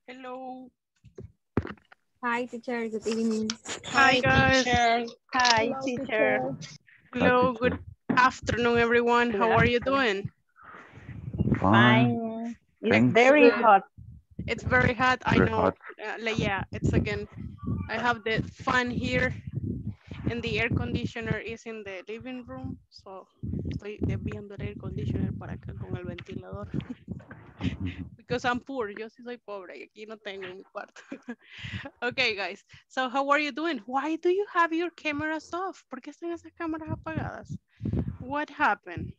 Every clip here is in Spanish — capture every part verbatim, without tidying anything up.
Hello. Hi, teacher. Good evening. Hi, Hi, guys. teacher. Hi, Hello, teacher. Hello, Hi, good teacher. afternoon, everyone. Good How are you afternoon. doing? Fine. Fine. It's Thanks. very Good. hot. It's very hot. I Very know. hot. Uh, like, yeah, it's again. I have the fan here, and the air conditioner is in the living room. So estoy desviando el air conditioner para acá con el ventilador. Because I'm poor. Yo sí soy pobre y aquí no tengo en mi cuarto. Okay, guys. So how are you doing? Why do you have your cameras off? ¿Por qué están esas cámaras apagadas? What happened?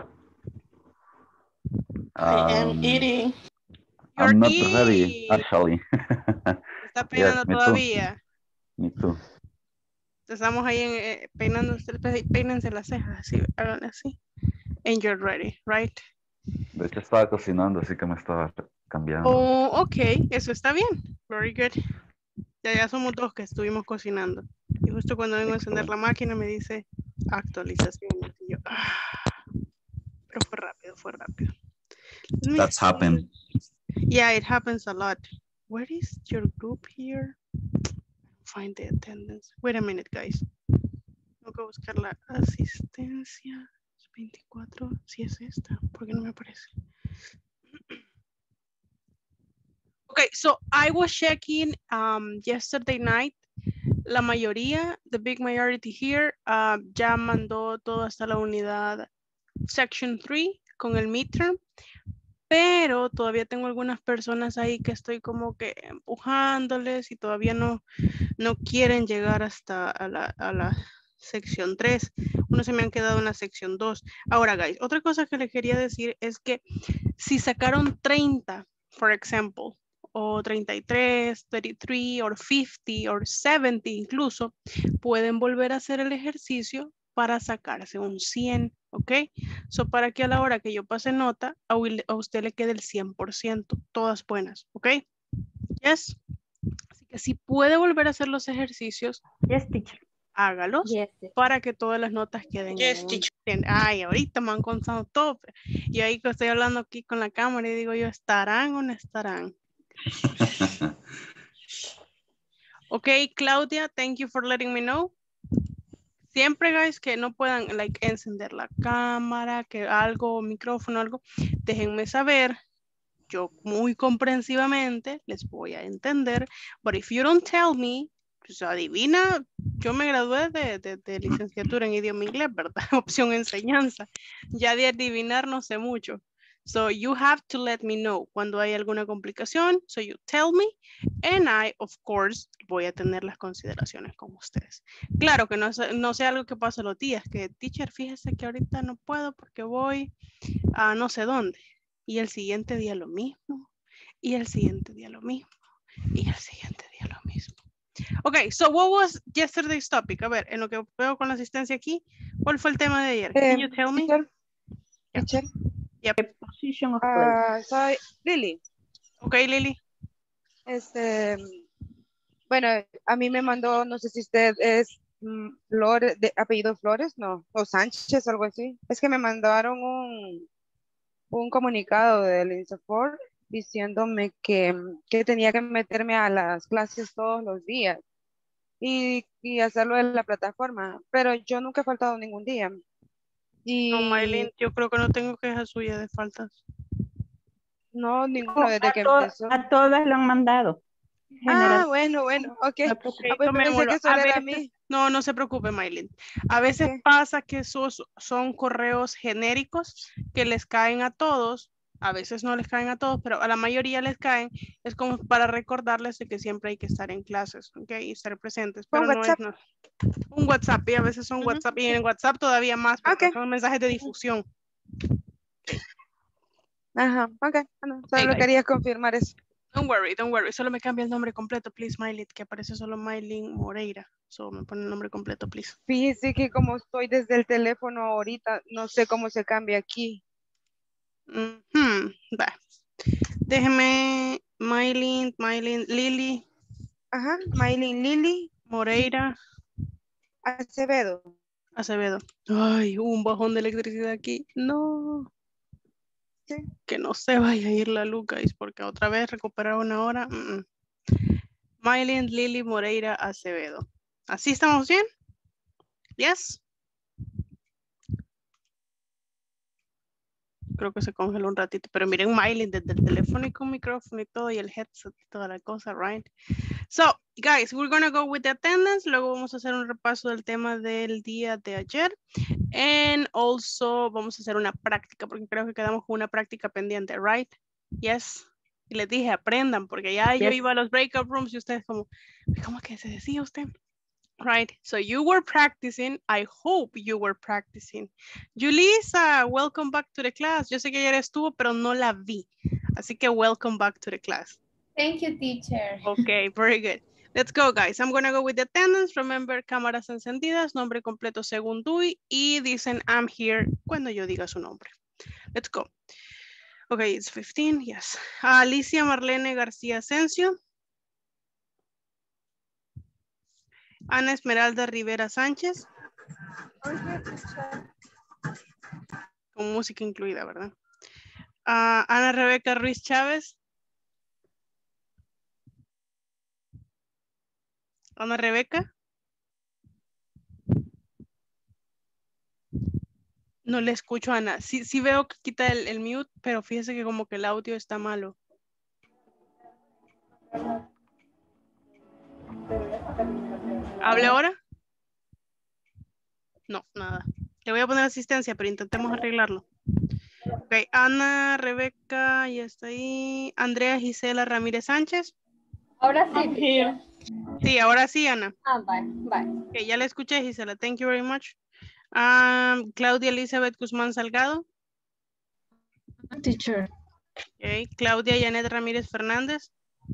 I am Um, eating. You're I'm not ready, eating. actually. Se está Yes, peinando me too. todavía. Me too. Estamos ahí en, eh, peinando, peínense las cejas, así, hagan así. And you're ready, right? De hecho, estaba cocinando, así que me estaba cambiando. Oh, ok, eso está bien. Very good. Ya, ya somos dos que estuvimos cocinando. Y justo cuando vengo a encender la máquina me dice actualizaciones. Y yo, ah, pero fue rápido, fue rápido. Let me That's see. happened. Yeah, it happens a lot. Where is your group here? Find the attendance. Wait a minute, guys. Tengo que buscar la asistencia. veinticuatro, si es esta, ¿por qué no me aparece? Okay, so I was checking um, yesterday night. La mayoría, the big majority here, uh, ya mandó todo hasta la unidad section three con el midterm. Pero todavía tengo algunas personas ahí que estoy como que empujándoles y todavía no, no quieren llegar hasta a la, a la sección tres. Uno se me han quedado en la sección dos. Ahora, guys, otra cosa que les quería decir es que si sacaron treinta, por ejemplo, o treinta y tres, treinta y tres, o cincuenta, o setenta incluso, pueden volver a hacer el ejercicio para sacarse un cien, ¿ok? So, para que a la hora que yo pase nota, a, a usted le quede el cien por ciento, todas buenas, ¿ok? Yes. Así que si puede volver a hacer los ejercicios, Yes, teacher. hágalos Yes, teacher. para que todas las notas queden Yes, en un teacher. cien. Ay, ahorita me han contado todo. Y ahí que estoy hablando aquí con la cámara y digo yo, ¿estarán o no estarán? Ok, Claudia, thank you for letting me know. Siempre, guys, que no puedan, like, encender la cámara, que algo, micrófono, algo, déjenme saber. Yo muy comprensivamente les voy a entender. But if you don't tell me, pues adivina, yo me gradué de, de, de licenciatura en idioma inglés, ¿verdad? Opción enseñanza. Ya de adivinar no sé mucho. So you have to let me know cuando hay alguna complicación. So you tell me. And I, of course, voy a tener las consideraciones con ustedes. Claro que no, no sea algo que pase los días, que teacher, fíjese que ahorita no puedo porque voy a no sé dónde. Y el siguiente día lo mismo. Y el siguiente día lo mismo. Y el siguiente día lo mismo. Ok, so what was yesterday's topic? A ver, en lo que veo con la asistencia aquí, ¿cuál fue el tema de ayer? Can you tell me? Teacher, teacher. Yep. Position of place. Ah, soy Lili. Ok, Lili. Este, bueno, a mí me mandó, no sé si usted es mm, Flores, de apellido Flores, no, o Sánchez, algo así. Es que me mandaron un, un comunicado del INSAFORP diciéndome que, que tenía que meterme a las clases todos los días y, y hacerlo en la plataforma, pero yo nunca he faltado ningún día. No, Y Maylin, yo creo que no tengo queja suya de faltas. no, No, ninguno desde a, que to- empezó. a todas lo han mandado. General. Ah, bueno, bueno, ok. No, Ok, Ah, pues pensé tomémoslo. que A solo era a veces, mí. no, no se preocupe, Maylin. A veces Ok. pasa que esos son correos genéricos que les caen a todos. A veces no les caen a todos, pero a la mayoría les caen. Es como para recordarles de que siempre hay que estar en clases, ¿ok? Y estar presentes, Con pero no es WhatsApp. no. Un WhatsApp, y a veces son Ujú. WhatsApp, y en WhatsApp todavía más, porque Ok. son mensajes de difusión. Ajá, ok. Bueno, Hey, solo guys. quería confirmar eso. Don't worry, don't worry. Solo me cambia el nombre completo, please, Maylin, que aparece solo Maylin Moreira. So me pone el nombre completo, please. Fíjese que como estoy desde el teléfono ahorita, no sé cómo se cambia aquí. Mhm. Va. Déjeme, Maylin, Maylin, Lili, Ajá, Maylin Lili Moreira, Acevedo. Acevedo. Ay, hubo un bajón de electricidad aquí. No. Sí. Que no se vaya a ir la luz, guys, porque otra vez recuperar una hora. Mm, mm. Mylin Lili Moreira Acevedo. ¿Así estamos bien? Yes. Creo que se congeló un ratito, pero miren Mylin desde el teléfono y con micrófono y todo y el headset y toda la cosa, right? So, guys, we're gonna go with the attendance. Luego vamos a hacer un repaso del tema del día de ayer. And also vamos a hacer una práctica, porque creo que quedamos con una práctica pendiente, right? Yes. Y les dije, aprendan, porque ya yo Yes. iba a los breakout rooms y ustedes como, ¿cómo que se decía usted? Right, so you were practicing. I hope you were practicing. Julissa, welcome back to the class. Yo sé que ayer estuvo, pero no la vi. Así que welcome back to the class. Thank you, teacher. Okay, very good. Let's go, guys. I'm gonna go with the attendance. Remember, cámaras encendidas, nombre completo según Dewey, y dicen I'm here cuando yo diga su nombre. Let's go. Okay, it's fifteen, yes. Alicia Marlene García Asensio. Ana Esmeralda Rivera Sánchez. Con música incluida, ¿verdad? Uh, Ana Rebeca Ruiz Chávez. Ana Rebeca. No le escucho a Ana. Sí, sí veo que quita el, el mute, pero fíjese que como que el audio está malo. ¿Hable ahora? No, nada. Le voy a poner asistencia, pero intentemos arreglarlo. Ok, Ana, Rebeca, ya está ahí. Andrea Gisela Ramírez Sánchez. Ahora sí, teacher. Sí, ahora sí, Ana. Ah, bye, bye. Ok, ya la escuché, Gisela. Thank you very much. Um, Claudia Elizabeth Guzmán Salgado. Teacher. Ok, Claudia Janet Ramírez Fernández.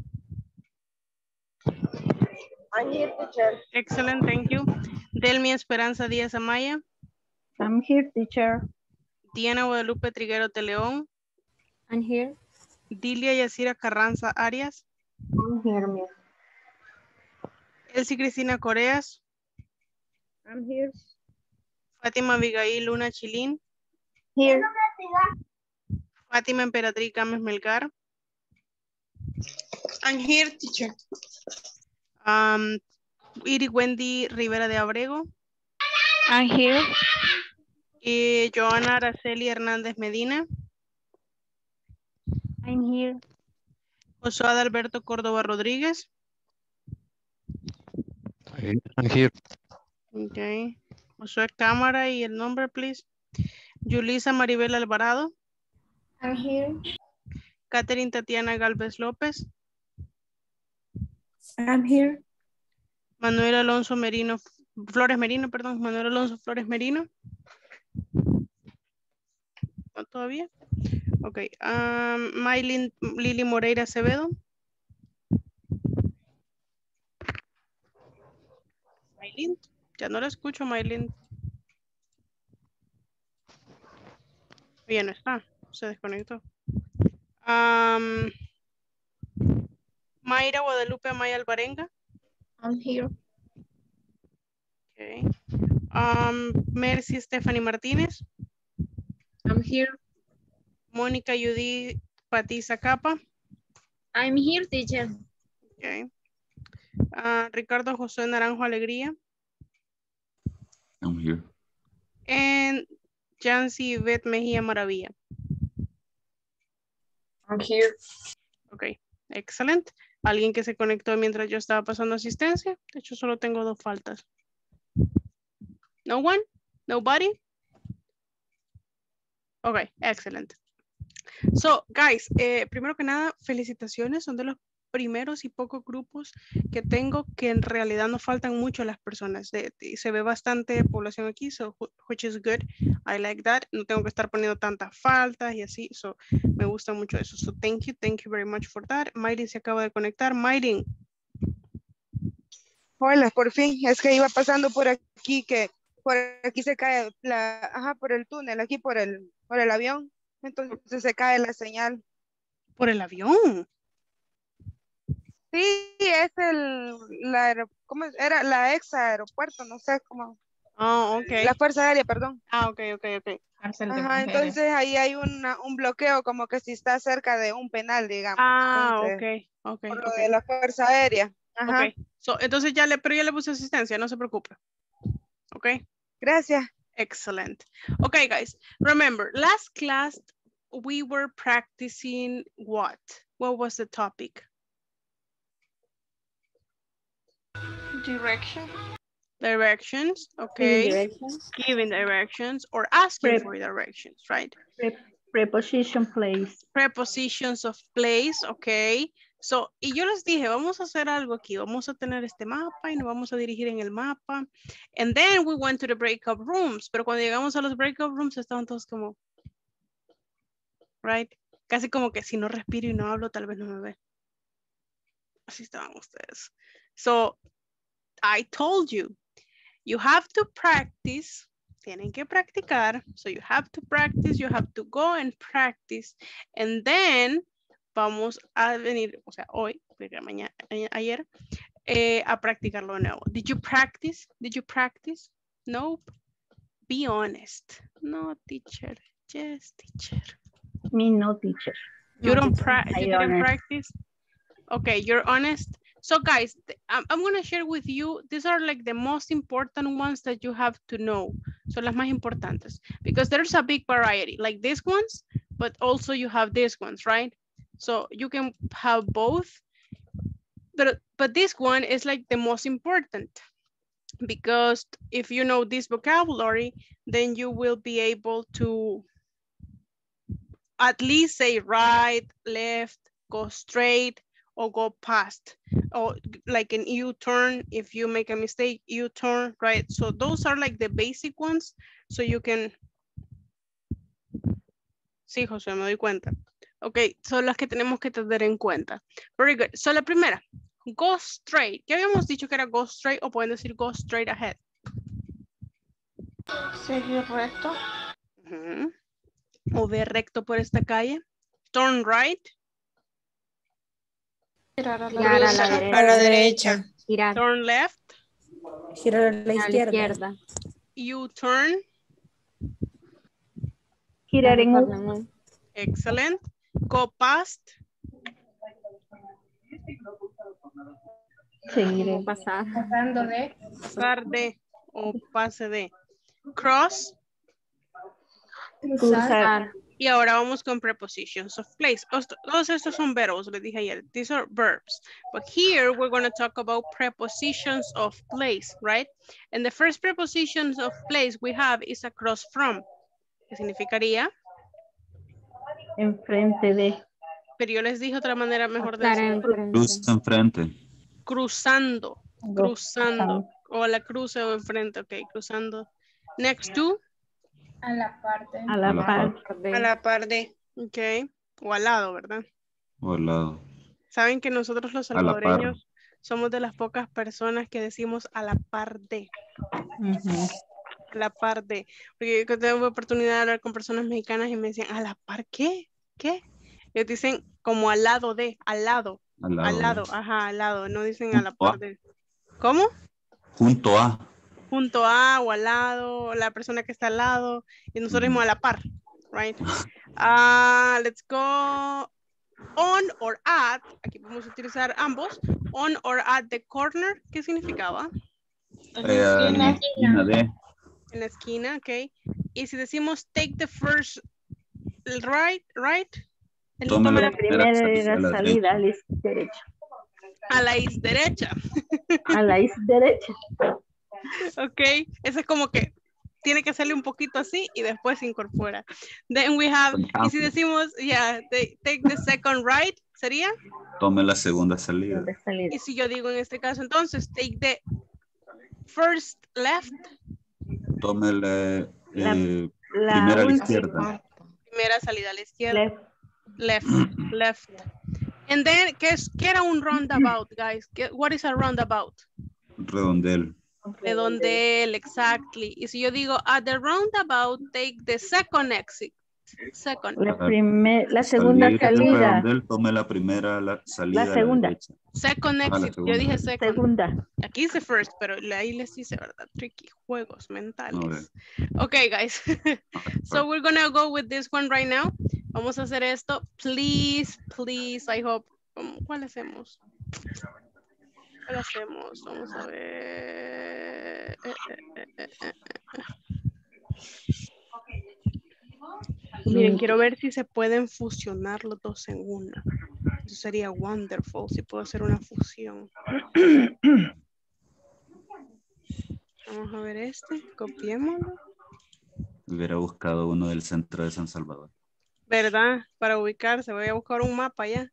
I'm here, teacher. Excellent, thank you. Delmi Esperanza Díaz Amaya. I'm here, teacher. Diana Guadalupe Triguero de León. I'm here. Dilia Yacira Carranza Arias. I'm here, miss. Elsie Cristina Coreas. I'm here. Fátima Abigail Luna Chilín. Here. Fátima Emperatriz Gámez Melgar. I'm here, teacher. Um, Iri Wendy Rivera de Abrego. I'm here. Y Joana Araceli Hernández Medina. I'm here. Josué Adalberto Córdoba Rodríguez. I'm here. Ok. Josué Cámara y el nombre, please. Yulisa Maribel Alvarado. I'm here. Catherine Tatiana Galvez López. I'm here. Manuel Alonso Merino, Flores Merino, perdón, Manuel Alonso Flores Merino. ¿No todavía? Ok. Um, Maylin Lili Moreira Acevedo. Maylin, ya no la escucho, Maylin. Ya no está, se desconectó. Um, Mayra Guadalupe Amaya Alvarenga. I'm here. Okay. Um, Mercy Stephanie Martínez. I'm here. Mónica Judy Patiza Capa. I'm here, teacher. Okay. Uh, Ricardo José Naranjo Alegría. I'm here. And Jancy Yvette Mejía Maravilla. I'm here. Ok, excelente. ¿Alguien que se conectó mientras yo estaba pasando asistencia? De hecho, solo tengo dos faltas. No one? Nobody? Ok, excelente. So, guys, eh, primero que nada, felicitaciones. Son de los primeros y pocos grupos que tengo que en realidad no faltan mucho las personas. De, de, se ve bastante población aquí, so, which is good. I like that. No tengo que estar poniendo tantas faltas y así. So, me gusta mucho eso. So, thank you. Thank you very much for that. Mayrin se acaba de conectar. Mayrin. Hola, por fin. Es que iba pasando por aquí, que por aquí se cae la, ajá, por el túnel, aquí por el, por el avión. Entonces se cae la señal. ¿Por el avión? Sí, es el, la, aero- ¿cómo es? Era la ex aeropuerto, no sé cómo. Oh, ok. La Fuerza Aérea, perdón. Ah, ok, ok, ok. Ajá, entonces ahí hay una, un bloqueo, como que si está cerca de un penal, digamos. Ah, Entonces, ok, ok, por lo ok. de la Fuerza Aérea. Ajá. Ok, so, entonces ya le, pero ya le puse asistencia, no se preocupe. Ok, Gracias. excellent. Okay, guys, remember, last class we were practicing what? What was the topic? Direction. Directions, okay. Directions. Giving directions or asking Prep. for directions, right? Pre preposition place. Prepositions of place, okay. So, y yo les dije, vamos a hacer algo aquí. Vamos a tener este mapa y nos vamos a dirigir en el mapa. And then we went to the breakout rooms. Pero cuando llegamos a los breakout rooms estaban todos como, right? Casi como que si no respiro y no hablo, tal vez no me ve. Así estaban ustedes. So, I told you, you have to practice. Tienen que practicar. So you have to practice, you have to go and practice. And then vamos a venir, o sea, hoy, porque mañana, ayer, eh, a practicarlo de nuevo. Did you practice? Did you practice? Nope. Be honest. No, teacher. Yes, teacher. Me no teacher. You No, don't teacher. practice. I You didn't honest. practice. Okay, you're honest. So guys, I'm, I'm going to share with you, these are like the most important ones that you have to know. Son las más importantes. Because there's a big variety, like these ones, but also you have these ones, right? So you can have both. But, but this one is like the most important. Because if you know this vocabulary, then you will be able to at least say right, left, go straight, or go past, or like an U-turn. If you make a mistake, U-turn, right? So those are like the basic ones. So you can, sí, José, me doy cuenta. Ok, son las que tenemos que tener en cuenta. Very good. So la primera, go straight. ¿Qué habíamos dicho que era go straight o pueden decir go straight ahead? Seguir recto. Uh-huh. O ver recto por esta calle. Turn right. Girar a la Girar a la derecha. derecha. A la derecha. Girar Turn left. Girar a la a la izquierda. izquierda. U-turn. Girar en U. Excellent. Go past. Seguir en pasar. Pasando de. Pasar de o pase de. Cross. Cruzar. Y ahora vamos con prepositions of place. Todos estos son verbos, les dije ayer. These are verbs. But here we're going to talk about prepositions of place, right? And the first prepositions of place we have is across from. ¿Qué significaría? Enfrente de. Pero yo les dije otra manera mejor de Pasar decirlo. enfrente. Cruz enfrente. Cruzando. Cruzando. O la cruce o enfrente. Ok, cruzando. Next to. A la parte. A la A la par de. A la par de. Ok. O al lado, ¿verdad? O al lado. Saben que nosotros los A la par. salvadoreños somos de las pocas personas que decimos a la par de. Ujú. A la par de. Porque yo tengo oportunidad de hablar con personas mexicanas y me decían, ¿a la par qué? ¿Qué? Ellos dicen como al lado de, al lado. Al lado. Al lado, de. ajá, al lado. No dicen a la Junto a. par de. ¿Cómo? Junto a. Junto a o al lado, la persona que está al lado. Y nosotros mismos a la par. Right? Uh, let's go. On or at, aquí podemos utilizar ambos, on or at the corner, ¿qué significaba? Eh, en la esquina de. En la esquina, ok. Y si decimos take the first right, right. El Tome tome la la primera Primera salida a la salida a la is- derecha. a la is derecha. A la is derecha. Ok, eso es como que tiene que hacerle un poquito así y después se incorpora. Then we have, y si decimos, yeah, they, take the second right, ¿sería? Tome la segunda salida. De salida. Y si yo digo en este caso, entonces, take the first left, Tome la, La- eh, La primera a la última. izquierda. primera salida a la izquierda, Left. left, left. And then, ¿qué, es, ¿qué era un roundabout, guys? ¿Qué, what is a roundabout? Redondel. Redondel, exactly. Y si yo digo, at the roundabout, take the second exit. Second. La, primer, la segunda Salir de salida. redondel, tome la primera la salida La a la segunda. derecha. Second Ah, la exit. Yo segunda. dije second. Segunda. Aquí dice first, pero ahí les dice, ¿verdad? Tricky. Juegos No, mentales. ve. Okay, guys. So we're gonna go with this one right now. Vamos a hacer esto. Please, please, I hope. ¿Cuál hacemos? ¿Cuál hacemos? Vamos a ver. Eh, eh, eh, eh, eh, eh. Miren, quiero ver si se pueden fusionar los dos en una. Eso sería wonderful, si puedo hacer una fusión. Vamos a ver este, copiémoslo. Hubiera buscado uno del centro de San Salvador. ¿Verdad? Para ubicarse, voy a buscar un mapa ya.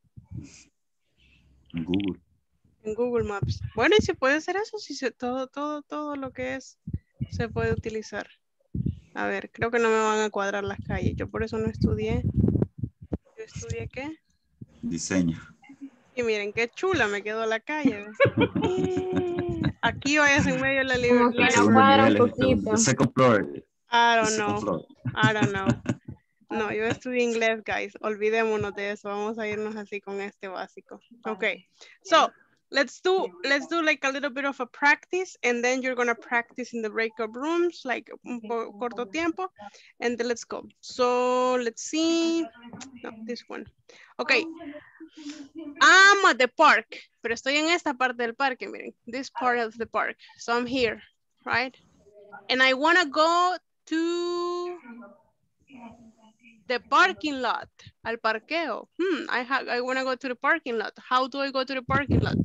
En Google. En Google Maps. Bueno, y se puede hacer eso, si se, todo, todo, todo lo que es, se puede utilizar. A ver, creo que no me van a cuadrar las calles. Yo por eso no estudié. ¿Yo estudié qué? Diseño. Y miren qué chula me quedó la calle. Aquí vayas en medio de la libertad. Segundo nivel, el segundo- the second floor. I don't The second know. floor. I don't know. No, yo estudié inglés, guys. Olvidémonos de eso. Vamos a irnos así con este básico. Okay. So, let's do let's do like a little bit of a practice, and then you're gonna practice in the breakout rooms, like un po corto tiempo, and then let's go. So let's see. No, this one. Okay. I'm at the park, pero estoy en esta parte del parque, miren. This part of the park. So I'm here, right? And I wanna go to the parking lot, al parqueo. Hmm, I have, I wanna go to the parking lot. How do I go to the parking lot?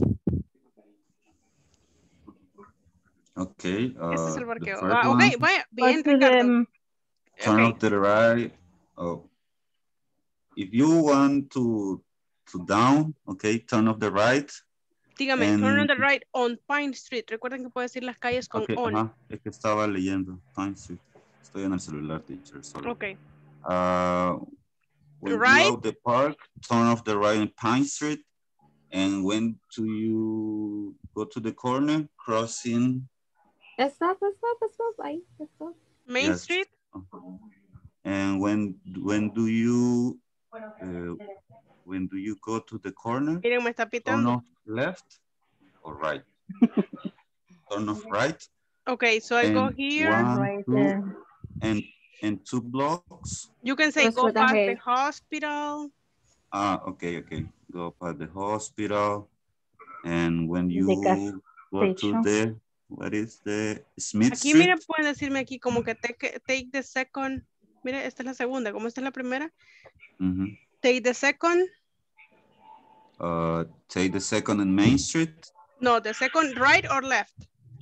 Okay. Uh, Este es el the parqueo. first Ah, one, ok, vaya, bien, Go to Ricardo. the- turn Okay. off to the right. Oh. If you want to to down, okay, turn off the right. Dígame, turn on and- the right on Pine Street. Recuerden que puede decir las calles con Okay, on. ajá, es que estaba leyendo. Pine Street. Estoy en el celular, teacher. Sorry. Ok. Uh, when Right. you out the park, turn off the right on Pine Street. And when do you go to the corner, crossing? Stop, stop, stop, ahí, stop. Main Yes. Street. And when when do you uh, when do you go to the corner? Miren, me está Turn pitando. off left or right? Turn off right. Okay, so I go and here. One, Right two, there. and and two blocks. You can say That's go what I past the hate. hospital. Ah, okay, okay. Go past the hospital, and when you The gas go to station. the what is the Smith Aquí, Street? miren, pueden decirme aquí como que take, take the second. Mire, esta es la segunda. ¿Cómo esta es la primera? Mhm. Take the second. Uh, take the second and Main Street. No, the second right or left.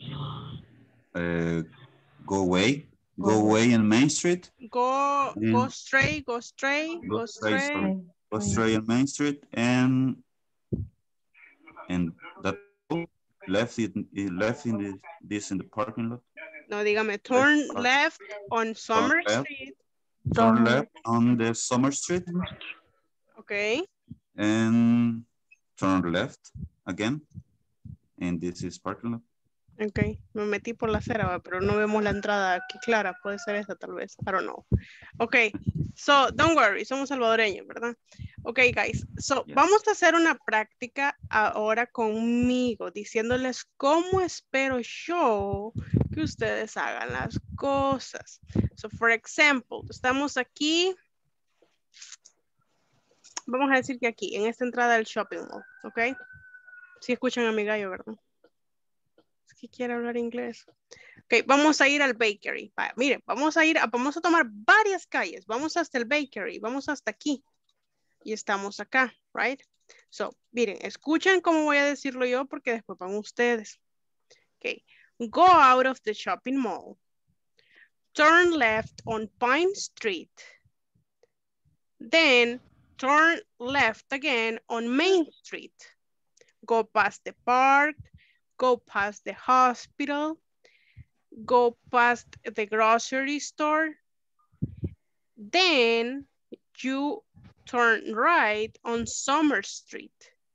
Uh, go away. Go away in Main Street. Go, go Yeah. straight, go straight, Go go straight, straight. sorry. Go straight on Main Street and and that left in left in this, this in the parking lot. No, dígame, turn Left. left on Summer left. Street. Turn Turn left on the Summer Street Okay. and turn left again. And this is parking lot. Ok, me metí por la acera, ¿va? Pero no vemos la entrada aquí clara. Puede ser esta tal vez. I don't know. Ok, so don't worry, somos salvadoreños, ¿verdad? Ok, guys. So Yes. vamos a hacer una práctica ahora conmigo, diciéndoles cómo espero yo que ustedes hagan las cosas. So, for example, estamos aquí. Vamos a decir que aquí, en esta entrada del shopping mall, ¿ok? Si escuchan a mi gallo, ¿verdad? Que quiere hablar inglés. Ok, vamos a ir al bakery. Va, miren, vamos a ir, a, vamos a tomar varias calles. Vamos hasta el bakery, vamos hasta aquí. Y estamos acá, right? So, miren, escuchen cómo voy a decirlo yo porque después van ustedes. Ok, go out of the shopping mall. Turn left on Pine Street. Then, turn left again on Main Street. Go past the park. Go past the hospital, go past the grocery store, then you turn right on Summer Street.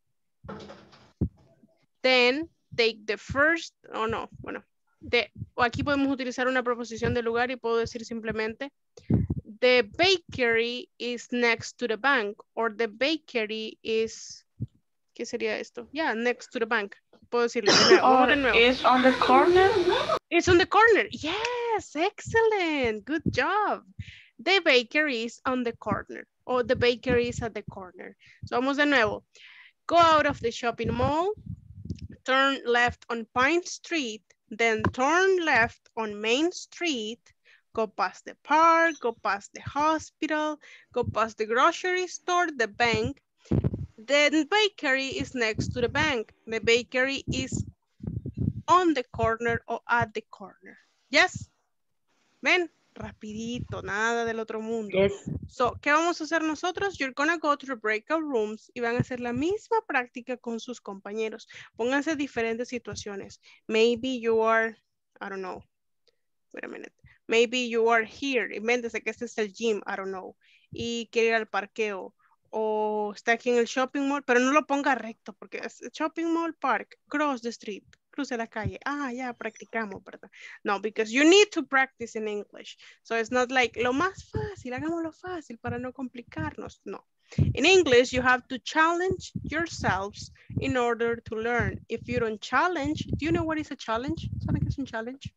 Then take the first, oh no, bueno, de, o aquí podemos utilizar una proposición de lugar y puedo decir simplemente the bakery is next to the bank, or the bakery is, ¿qué sería esto? Yeah, next to the bank. Puedo decirlo de nuevo. Vamos de nuevo. Is on the corner. It's on the corner. Yes, excellent. Good job. The bakery is on the corner. Or the bakery is at the corner. So vamos de nuevo. Go out of the shopping mall. Turn left on Pine Street. Then turn left on Main Street. Go past the park. Go past the hospital. Go past the grocery store, the bank. The bakery is next to the bank. The bakery is on the corner or at the corner. Yes? Ven, rapidito, nada del otro mundo. Yes. So, ¿qué vamos a hacer nosotros? You're gonna go to the breakout rooms y van a hacer la misma práctica con sus compañeros. Pónganse diferentes situaciones. Maybe you are, I don't know. Wait a minute. Maybe you are here. Invéntese que este es el gym, I don't know. Y quiere ir al parqueo. O está aquí en el shopping mall, pero no lo ponga recto porque es shopping mall park, cross the street, cruce la calle. Ah, ya practicamos, ¿verdad? No, because you need to practice in English. So it's not like lo más fácil, hagámoslo fácil para no complicarnos. No. In English, you have to challenge yourselves in order to learn. If you don't challenge, do you know what is a challenge? ¿Saben qué es un challenge?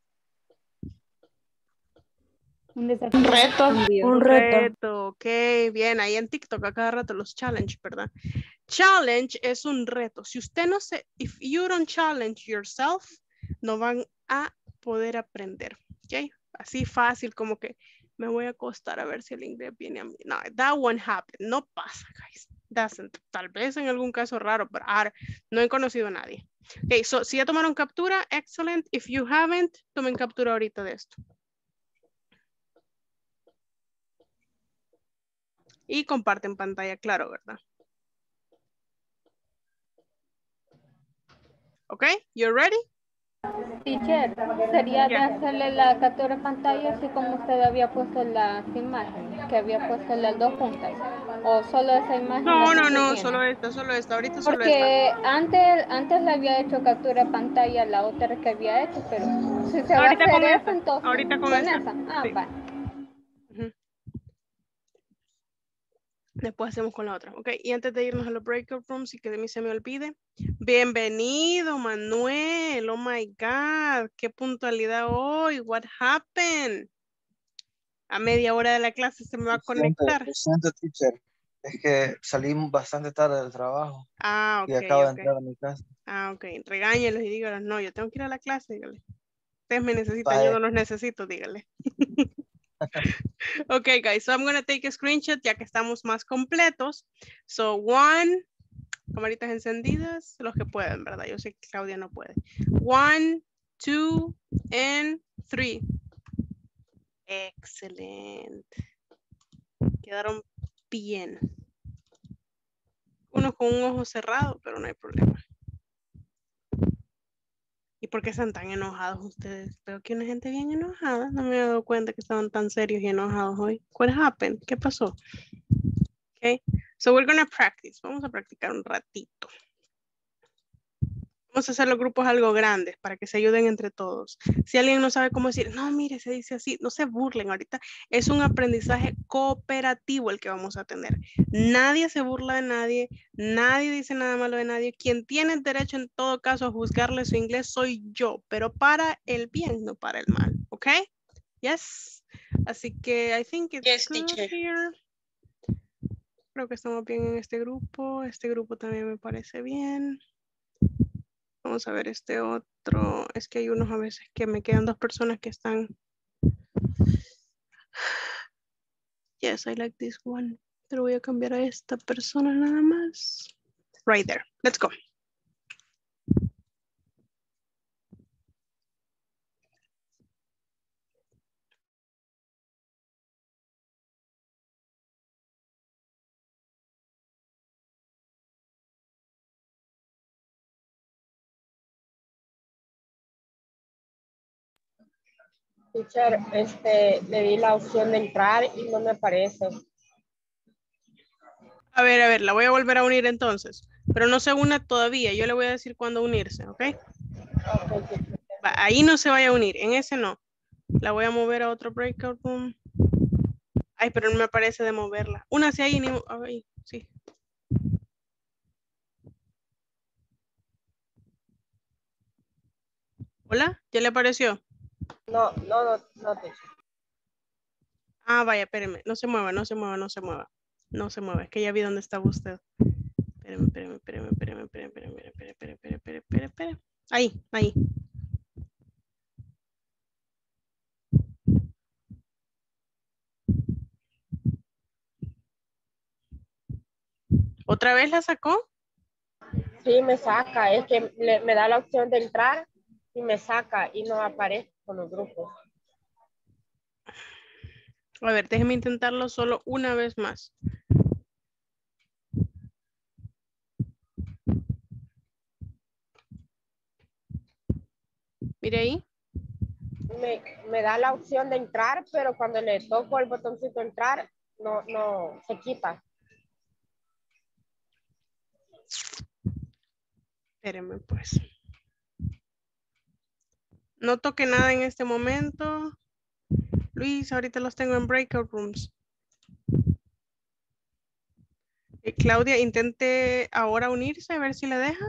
Un desafío. Un reto. Un reto. Reto, ok, bien, ahí en TikTok a cada rato los challenge, ¿verdad? Challenge es un reto. Si usted no se, if you don't challenge yourself, no van a poder aprender, ok? Así fácil como que me voy a acostar a ver si el inglés viene a mí. No, that won't happen, no pasa, guys. Doesn't. Tal vez en algún caso raro, pero ahora no he conocido a nadie. Ok, so si ya tomaron captura, excellent. If you haven't, tomen captura ahorita de esto. Y comparten pantalla, claro, ¿verdad? Ok, you ready? Teacher, sería de Yeah. hacerle la captura de pantalla así como usted había puesto las imágenes, que había puesto las dos juntas. O solo esa imagen. No, la que no, usted no, tiene. solo esta, solo esta, ahorita solo esta. Porque antes, antes le había hecho captura de pantalla la otra que había hecho, pero si se va a Ahorita hacer con eso, esta, entonces ahorita con esta, Ah, sí. va. Ujú. Después hacemos con la otra, ok. Y antes de irnos a los breakout rooms y que de mí se me olvide. Bienvenido, Manuel. Oh my God. Qué puntualidad hoy. What happened? A media hora de la clase se me va a conectar. Lo siento, teacher. Es que salí bastante tarde del trabajo Ah, ok. y acabo de ok. entrar a mi casa. Ah, ok. Regáñelos y dígalos, no, yo tengo que ir a la clase, dígale. Ustedes me necesitan, Bye. yo no los necesito, dígale. Ok, guys, so I'm going to take a screenshot ya que estamos más completos. So, one, camaritas encendidas, los que pueden, ¿verdad? Yo sé que Claudia no puede. One, two, and three. Excelente. Quedaron bien. Uno con un ojo cerrado, pero no hay problema. ¿Y por qué están tan enojados ustedes? Veo que una gente bien enojada. No me he dado cuenta que estaban tan serios y enojados hoy. What happened? ¿Qué pasó? Okay. So we're gonna practice. Vamos a practicar un ratito. Vamos a hacer los grupos algo grandes para que se ayuden entre todos. Si alguien no sabe cómo decir, no, mire, se dice así, no se burlen ahorita. Es un aprendizaje cooperativo el que vamos a tener. Nadie se burla de nadie, nadie dice nada malo de nadie. Quien tiene el derecho en todo caso a juzgarle su inglés soy yo, pero para el bien, no para el mal. ¿Ok? Yes. Así que I think it's Yes, good teacher. here. Creo que estamos bien en este grupo. Este grupo también me parece bien. Vamos a ver este otro. Es que hay unos a veces que me quedan dos personas que están. Yes, I like this one. Pero voy a cambiar a esta persona nada más. Right there. Let's go. Teacher, este, le di la opción de entrar y no me aparece. A ver, a ver, la voy a volver a unir entonces. Pero no se una todavía. Yo le voy a decir cuándo unirse, ¿ok? Va, ahí no se vaya a unir. En ese no. La voy a mover a otro breakout room. Ay, pero no me parece de moverla. Una hacia ahí, ni... Ay, sí. Hola, ¿ya le apareció? No, no, no, no te. Ah, vaya, espéreme. No se mueva, no se mueva, no se mueva. No se mueva, es que ya vi dónde estaba usted. Espéreme, espéreme, espéreme, espéreme, espéreme, espéreme, espéreme, espéreme, espéreme, espéreme, espéreme, espéreme. Ahí, ahí. ¿Otra vez la sacó? Sí, me saca. Es que le- me da la opción de entrar y me saca y no aparece con los grupos. A ver, déjeme intentarlo solo una vez más. Mire ahí. Me, me da la opción de entrar, pero cuando le toco el botoncito entrar, no, no, se quita. Espéreme, pues. No toque nada en este momento. Luis, ahorita los tengo en breakout rooms. Eh, Claudia, intente ahora unirse, a ver si le deja.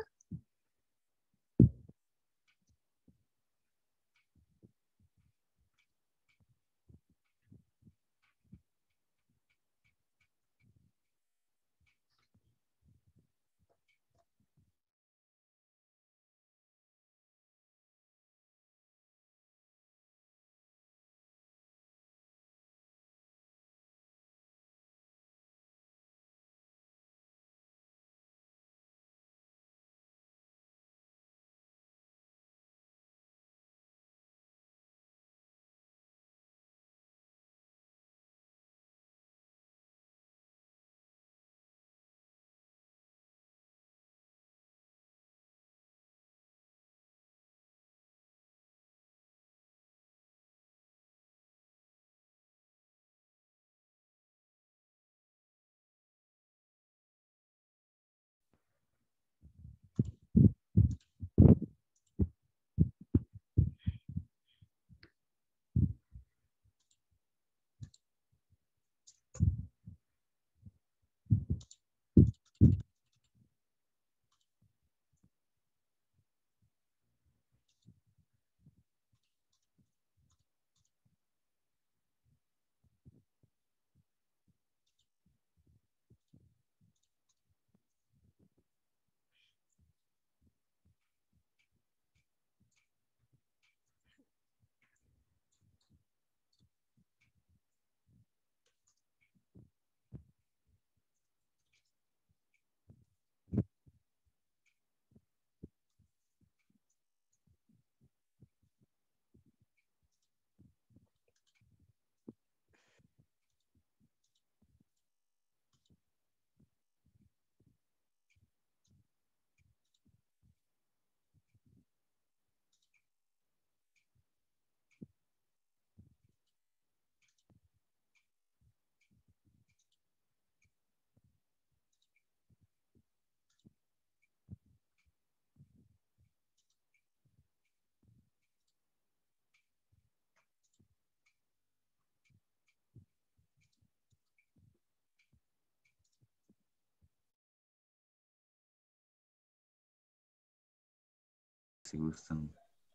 Si gustan,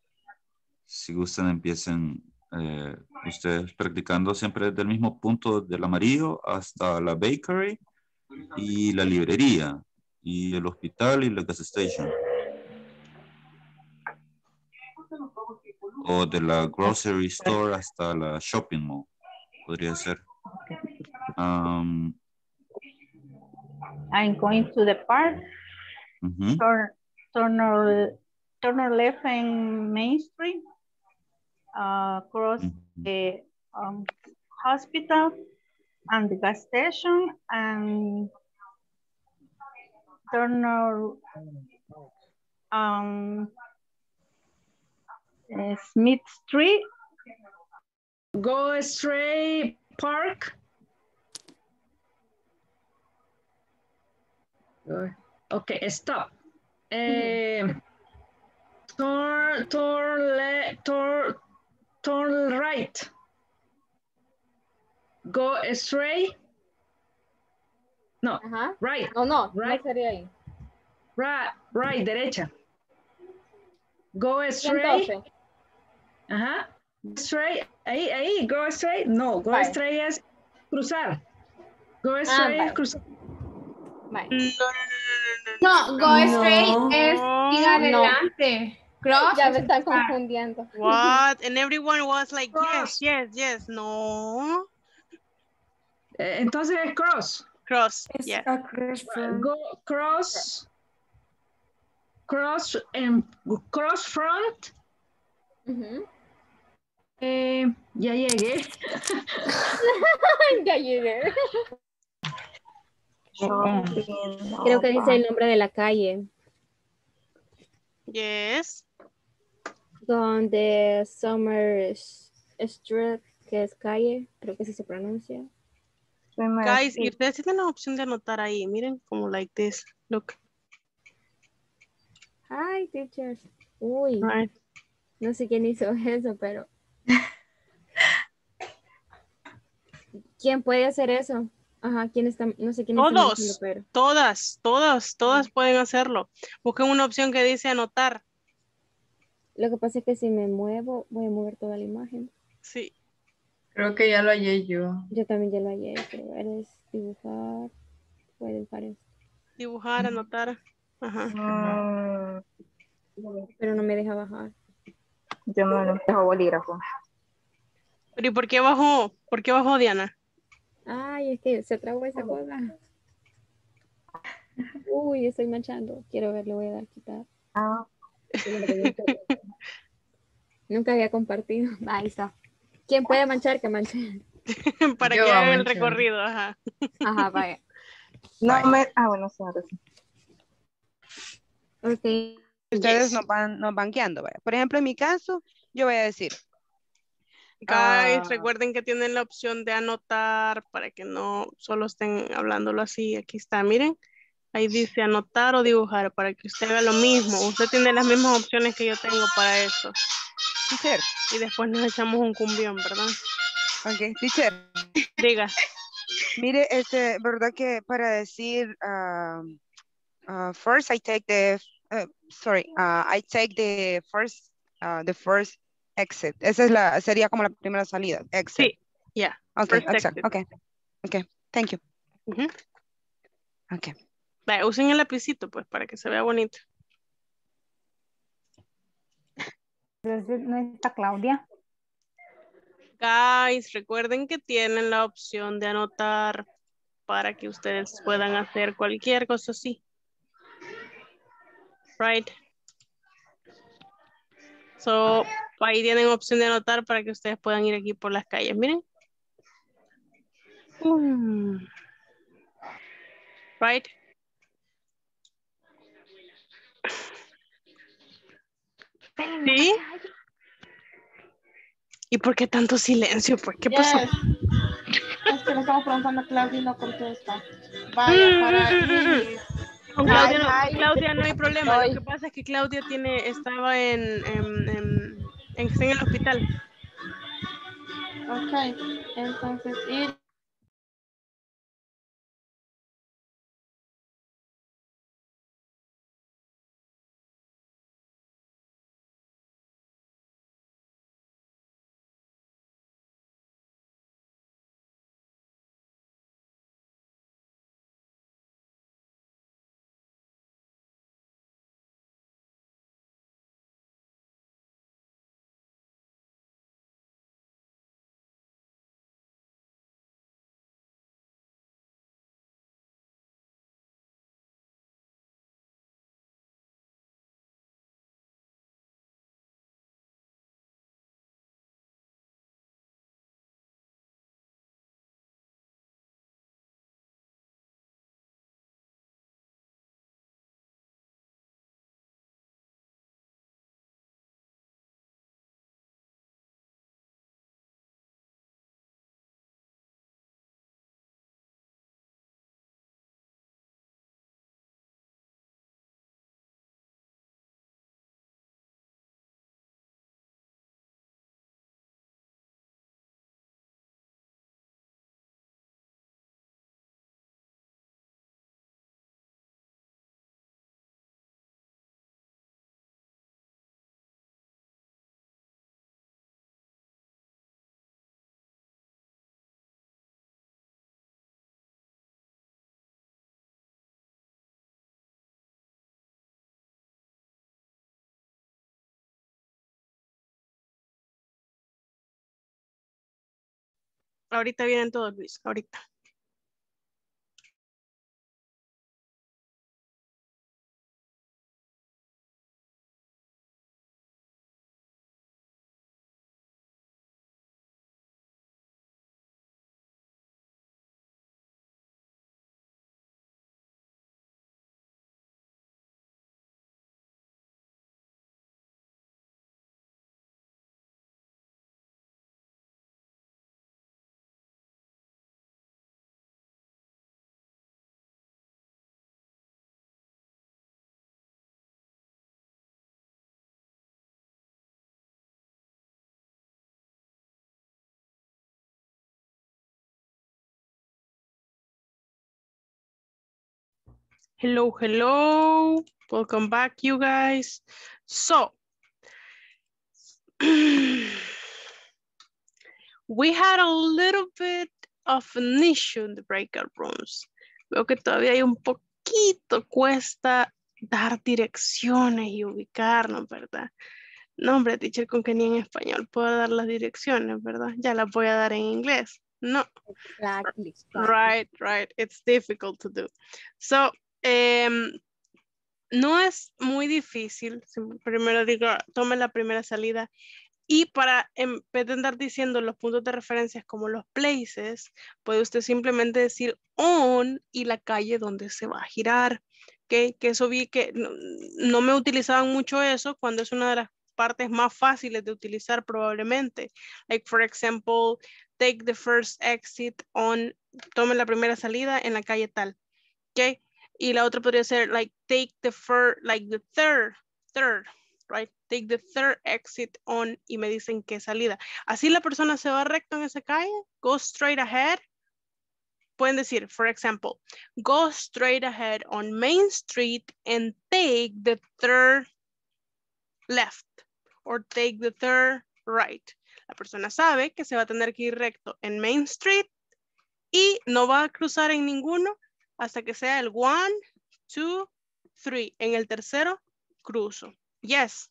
si gustan empiecen eh, ustedes practicando siempre desde el mismo punto del amarillo hasta la bakery y la librería y el hospital y la gas station. O de la grocery store hasta la shopping mall, podría ser. Um, I'm going to the park. uh-huh. Turn, turn, turn left in Main Street. Uh, cross Uh-huh. the um, hospital and the gas station and turn um, uh, Smith Street. Go straight park. Okay, stop. Uh, turn, turn left, turn, turn right. Go straight. No, Ajá. right. No, no, Right. no sería ahí. Right, right, derecha. Go Y straight. entonces, Ajá. Straight. Ahí, ahí, go straight. No, go Vale. straight es cruzar. Go ah, straight es vale, cruzar. vale. No, go straight es ir No. adelante. Cross Ya es me están cruzar. confundiendo. What? And everyone was like, yes, Cross. yes, yes. No. Eh, Entonces es cross. Cross. It's Yeah. a question. Go cross. Cross and cross front. Ujú. Eh, ya llegué. Ya llegué. Shopping, Creo que dice no, el nombre de la calle. Yes. Donde Summer Street, que es calle, creo que así se pronuncia. Summer Guys, y Street. ustedes tienen la opción de anotar ahí. Miren, como like this. Look. Hi, teachers. Uy, Right. no sé quién hizo eso, pero ¿quién puede hacer eso? Ajá, ¿quién está? No sé quién está manejando, Todos, pero todas, todas, todas pueden hacerlo. Busquen una opción que dice anotar. lo que pasa es que si me muevo, voy a mover toda la imagen. Sí. Creo que ya lo hallé yo. Yo también ya lo hallé, pero eres dibujar, voy a dibujar esto. Dibujar, anotar. Ajá. Mm, Pero no me deja bajar. yo me lo dejo bolígrafo. Pero ¿y por qué bajó? ¿Por qué bajó, Diana? Ay, es que se trabó esa cosa. Uy, estoy manchando. Quiero ver, le voy a dar quitar. Ah, Nunca había compartido. Ahí está. ¿Quién puede manchar? Que manche. Para Yo que voy a hagan el manchar. recorrido, ajá. Ajá, vaya. no me. Ah, bueno, sí, ahora sí. Ok. Ustedes Yes. nos van, nos van guiando, vaya. Por ejemplo, en mi caso, yo voy a decir, Guys, ah, recuerden que tienen la opción de anotar para que no solo estén hablándolo así. Aquí está, miren. Ahí dice anotar o dibujar para que usted haga lo mismo. Usted tiene las mismas opciones que yo tengo para eso. teacher, Y después nos echamos un cumbión, ¿verdad? ok, teacher, Diga. mire, este, verdad que para decir, ah, ah, first I take the, uh, sorry, ah, I take the first, ah, the first exit. Esa es la, sería como la primera salida, exit. Sí, ya. Okay, First exit, exit. okay, okay, thank you. Ujú. Okay. Vaya, usen el lapicito, pues, para que se vea bonito. Entonces, ¿no está Claudia? Guys, recuerden que tienen la opción de anotar para que ustedes puedan hacer cualquier cosa así. Right. So, ahí tienen opción de anotar para que ustedes puedan ir aquí por las calles. Miren. Mm. Right. ¿Sí? ¿Y por qué tanto silencio? Pues, ¿qué pasó? Yes. Es que le estamos preguntando a Claudia y no contesta. Vaya, para Mm, mm, mm, mm. ir. Con Hi, Claudia no, hi. Claudia no hay problema. Lo Soy. que pasa es que Claudia tiene, estaba en, en, en, en, está en el hospital. Ok. Entonces, ir. Ahorita vienen todos, Luis, ahorita. Hello, hello. Welcome back, you guys. So, we had a little bit of an issue in the breakout rooms. Veo que todavía hay un poquito cuesta dar direcciones y ubicarnos, ¿verdad? No, hombre, teacher, con que ni en español puedo dar las direcciones, ¿verdad? Ya las voy a dar en inglés. No. Exactly, exactly. Right, right. It's difficult to do. So, um, no es muy difícil. Primero digo, tome la primera salida. Y para, en vez de andar diciendo los puntos de referencia como los places, puede usted simplemente decir on y la calle donde se va a girar. ¿Okay? Que eso vi que no, no me utilizaban mucho eso cuando es una de las partes más fáciles de utilizar probablemente. Like, for example, take the first exit on, tome la primera salida en la calle tal. ¿Ok? Y la otra podría ser, like, take the first, like the third, third, right? Take the third exit on y me dicen qué salida. Así la persona se va recto en esa calle, go straight ahead. Pueden decir, for example, go straight ahead on Main Street and take the third left or take the third right. La persona sabe que se va a tener que ir recto en Main Street y no va a cruzar en ninguno hasta que sea el one, two, three. En el tercero, cruzo. Yes.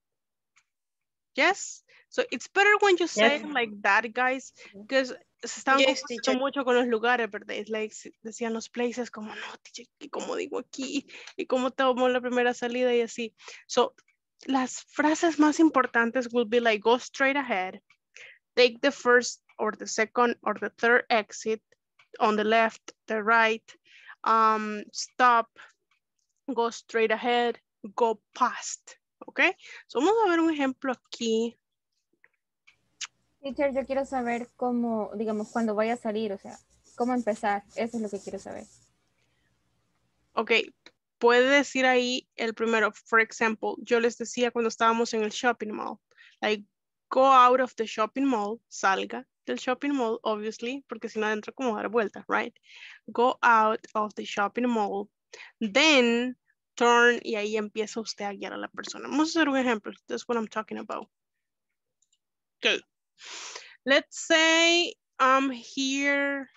Yes. So it's better when you say Yes. like that, guys, because se estaban Yes, confundiendo teacher. mucho con los lugares, ¿verdad? It's like, decían los places como, no, teacher, ¿y cómo digo aquí? ¿Y cómo tomo la primera salida? Y así. So, las frases más importantes will be like, go straight ahead, take the first or the second or the third exit on the left, the right, um, stop, go straight ahead, go past. ¿Ok? So, vamos a ver un ejemplo aquí. Teacher, yo quiero saber cómo, digamos, cuando vaya a salir, o sea, cómo empezar. Eso es lo que quiero saber. Ok, puede decir ahí el primero, for example, yo les decía cuando estábamos en el shopping mall, like, go out of the shopping mall, salga del shopping mall, obviously, porque si no adentro como dar vuelta, right? Go out of the shopping mall, then turn, y ahí empieza usted a guiar a la persona. Vamos a hacer un ejemplo, that's what I'm talking about. Okay, let's say I'm here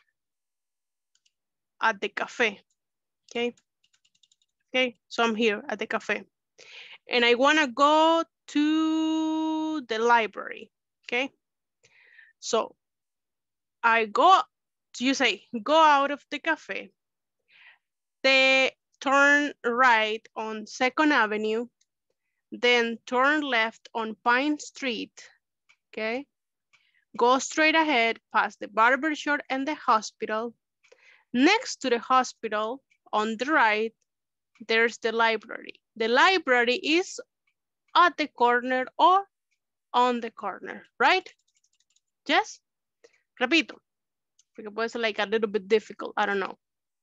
at the cafe, okay? Okay, so I'm here at the cafe and I wanna go to the library, okay? So I go, you say, go out of the cafe, they turn right on Second Avenue, then turn left on Pine Street, okay? Go straight ahead past the barber shop and the hospital. Next to the hospital, on the right, there's the library. The library is at the corner or on the corner, right? Yes? Repito, porque puede ser like a little bit difficult, I don't know.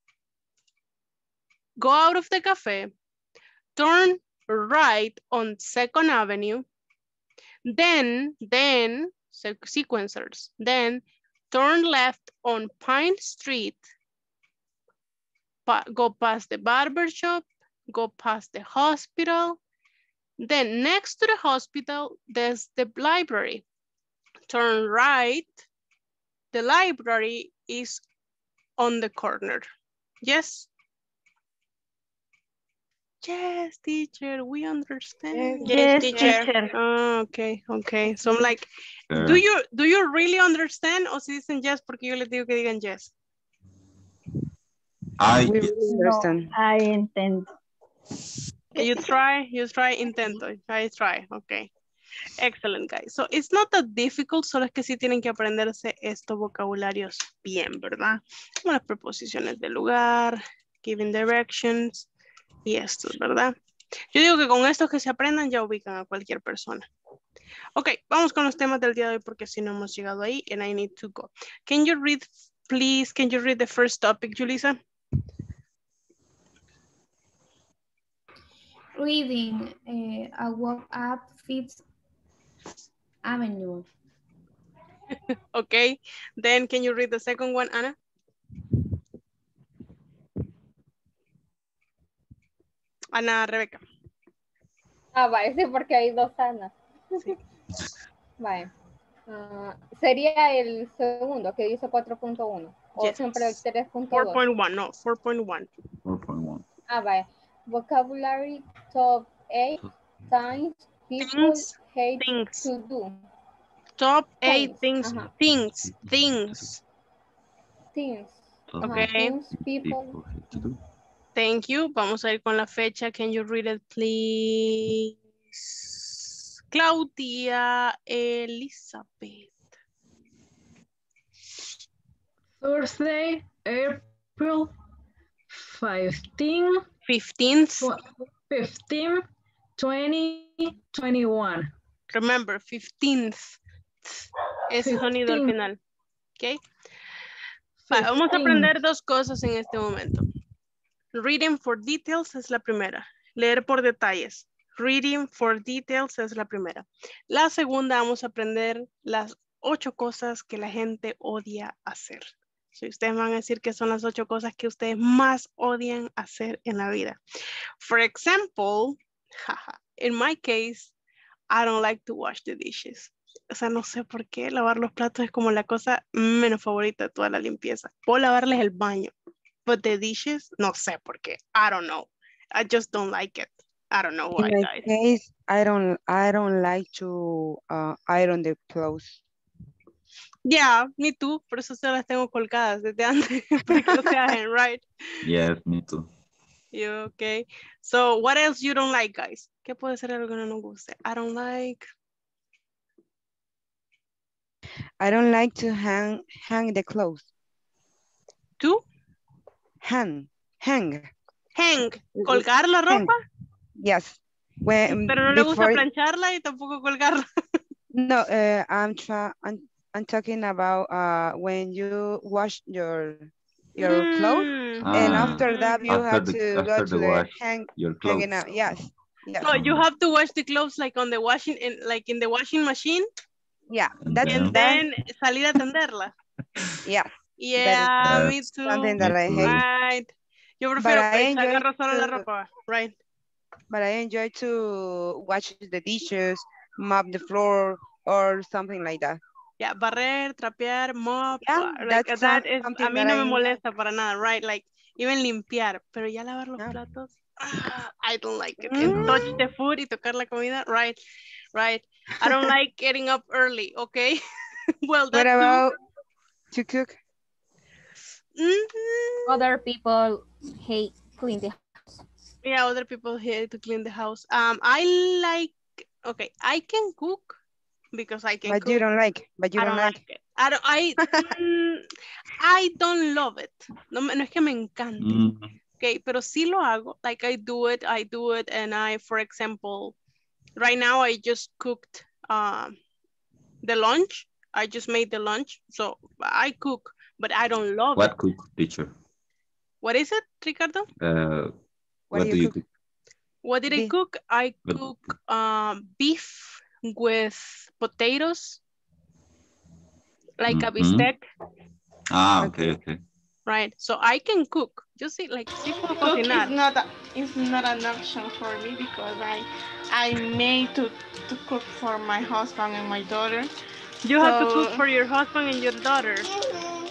Go out of the cafe, turn right on Second Avenue, then, then, sequencers, then turn left on Pine Street, pa go past the barber shop, go past the hospital, then next to the hospital, there's the library. Turn right, the library is on the corner. Yes? yes, teacher, we understand. Yes, teacher. Oh, okay, okay. So I'm like, Sure. do you do you really understand? O si dicen yes porque yo les digo que digan yes. I We yes. really understand. I intend. You try, you try, intento. I try, okay. Excellent, guys. So it's not that difficult, solo es que sí tienen que aprenderse estos vocabularios bien, ¿verdad? Como las preposiciones de lugar, giving directions y estos, ¿verdad? Yo digo que con estos que se aprendan ya ubican a cualquier persona. Ok, vamos con los temas del día de hoy porque si no hemos llegado ahí and I need to go. Can you read, please, can you read the first topic, Julissa? Reading uh, a walk up Fifth Avenue. Okay, then can you read the second one, Ana? Ana Rebeca. Ah, vaya, sí, porque hay dos Anas. Sí. Vaya. Uh, sería el segundo que dice cuatro punto uno. O Yes. siempre el tres punto four dos. point one, no, four point one. four point one. Ah, vaya. Vocabulary top eight times people Things, hate things. to do. Top eight Things, things, ajá. things, things. Things. Top Ajá, Okay. things people. people hate to do. Thank you. Vamos a ir con la fecha. Can you read it, please? Claudia Elizabeth. Thursday, April fifteenth, fifteenth. fifteen, twenty, twenty-one. Remember, fifteenth. Ese sonido al final. ¿Ok? Va, vamos a aprender dos cosas en este momento. Reading for details es la primera. Leer por detalles. Reading for details es la primera. La segunda vamos a aprender las ocho cosas que la gente odia hacer. Si ustedes van a decir que son las ocho cosas que ustedes más odian hacer en la vida. For example, in my case, I don't like to wash the dishes. O sea, no sé por qué lavar los platos es como la cosa menos favorita de toda la limpieza. Puedo lavarles el baño, but the dishes, no sé por qué. I don't know. I just don't like it. I don't know why, In my guys. case, I don't, I don't like to uh, iron the clothes. Yeah, me too. Por eso se las tengo colgadas desde antes. Para que no se hagan, right? Yes, me too. You okay? So, what else you don't like, guys? ¿Qué puede ser algo que no nos guste? I don't like... I don't like to hang, hang the clothes. ¿Tú? Hang, hang. Hang. ¿Colgar la ropa? Hang. Yes. When, Pero no le gusta before- plancharla y tampoco colgarla. No, uh, I'm, try, I'm, I'm talking about uh, when you wash your your clothes, Mm. and Ah, after that you after have the- to go after to the the wash, hang, your clothes. hanging out. Yes, yes. So you have to wash the clothes like on the washing, in, like in the washing machine, Yeah, And that's then- and then salir a tenderla. yeah. Yeah, That me is too. something that I Me hate. too. Right. Yo But prefiero I que se enjoy agarro solo la to- ropa. Right. But I enjoy to wash the dishes, mop the floor, or something like that. Yeah, barrer, trapear, mop, Yeah, uh, like that's that some- is, a something mí that no I me enjoy. molesta para nada, right? Like, even limpiar, pero ya lavar los Yeah. platos, ah, I don't like it. Mm. And touch the food y tocar la comida, right, right. I don't like getting up early, okay? Well, What that about to cook? too. Mhm. Other people hate clean the house. Yeah, other people here to clean the house. Um, I like, okay, I can cook because I can But cook. you don't like. But you I don't, don't like. like it. I don't, I, mm, I don't love it. No, me- no es que me encante. Mm, Okay, pero sí lo hago. Like I do it, I do it, and I, for example, right now I just cooked um, the lunch. I just made the lunch, so I cook, but I don't love what it. cook, teacher? What is it, Ricardo? Uh, What what, do do you you cook? cook? What did I Beef. cook? I What- cook um, beef with potatoes, like a Mhm. bistec, Ah, okay, okay. right? So I can cook. Yo sí, like, sí puedo Cook is cocinar. not a, it's not an option for me because I I made to to cook for my husband and my daughter. You have to cook So- for your husband and your daughter.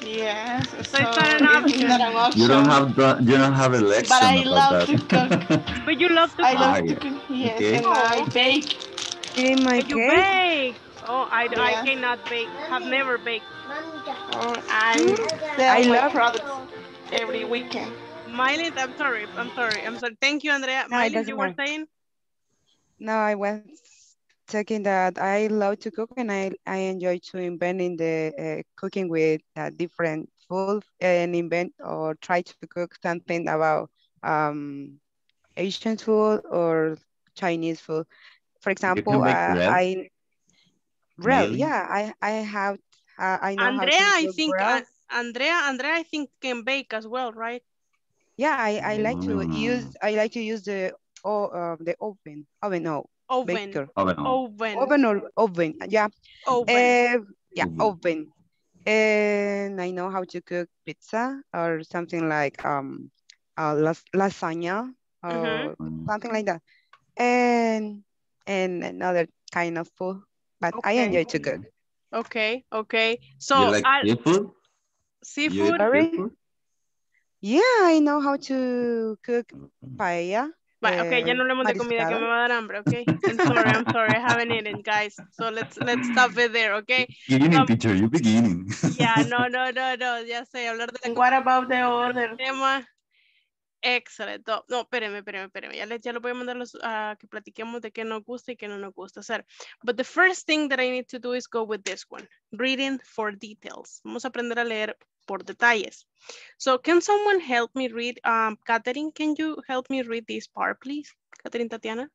Yes, So so it's not an it's not an option. You don't have the, you don't have election But I about love to that. cook. But you love to I cook. love Ah, to yeah. cook, yes, Okay. and I bake. In my And you case, bake. Oh, I, I Yes. cannot bake. Have never baked. Oh, I hmm, sell I my love, products every weekend. Mylin, I'm sorry. I'm sorry. I'm sorry. Thank you, Andrea. no, it Mylin, doesn't you were matter. saying? No, I was talking that I love to cook and I, I enjoy to inventing the uh, cooking with uh, different food and invent or try to cook something about um, Asian food or Chinese food. For You can example, make uh, bread, I bread. Mailing. Yeah, I I have uh, I know how Andrea, to I cook think, uh, bread. Andrea, Andrea, I think can bake as well, right? Yeah, I, I like to use Mm. I like to use the oh uh, the oven oven no Oven, baker Oven on. oven, oven or oven yeah oven. uh, yeah Oven. oven and I know how to cook pizza or something like um uh, las lasagna Mm-hmm. or Mm. something like that and and another kind of food but I Okay, enjoy to cook. okay, okay. You So, like I'll, seafood? You seafood. eat Sorry, seafood? yeah, I know how to cook Mm. paella, Vale, okay, ya uh, no hablemos de comida que me mariscada. va a dar hambre, okay? I'm sorry, I'm sorry, I haven't eaten, guys. So let's let's stop it there, okay? Beginning, Um, teacher, you beginning. yeah, no, no, no, no, ya sé, hablar de la And comida what about the es otro other? tema. Excelente. No, no, espéreme, espéreme, espéreme. Ya, les, ya lo voy a mandar los, a que platiquemos de qué nos gusta y qué no nos gusta hacer. But the first thing that I need to do is go with this one. Reading for details. Vamos a aprender a leer por detalles. So can someone help me read? Um, Catherine, can you help me read this part, please? Catherine Tatiana.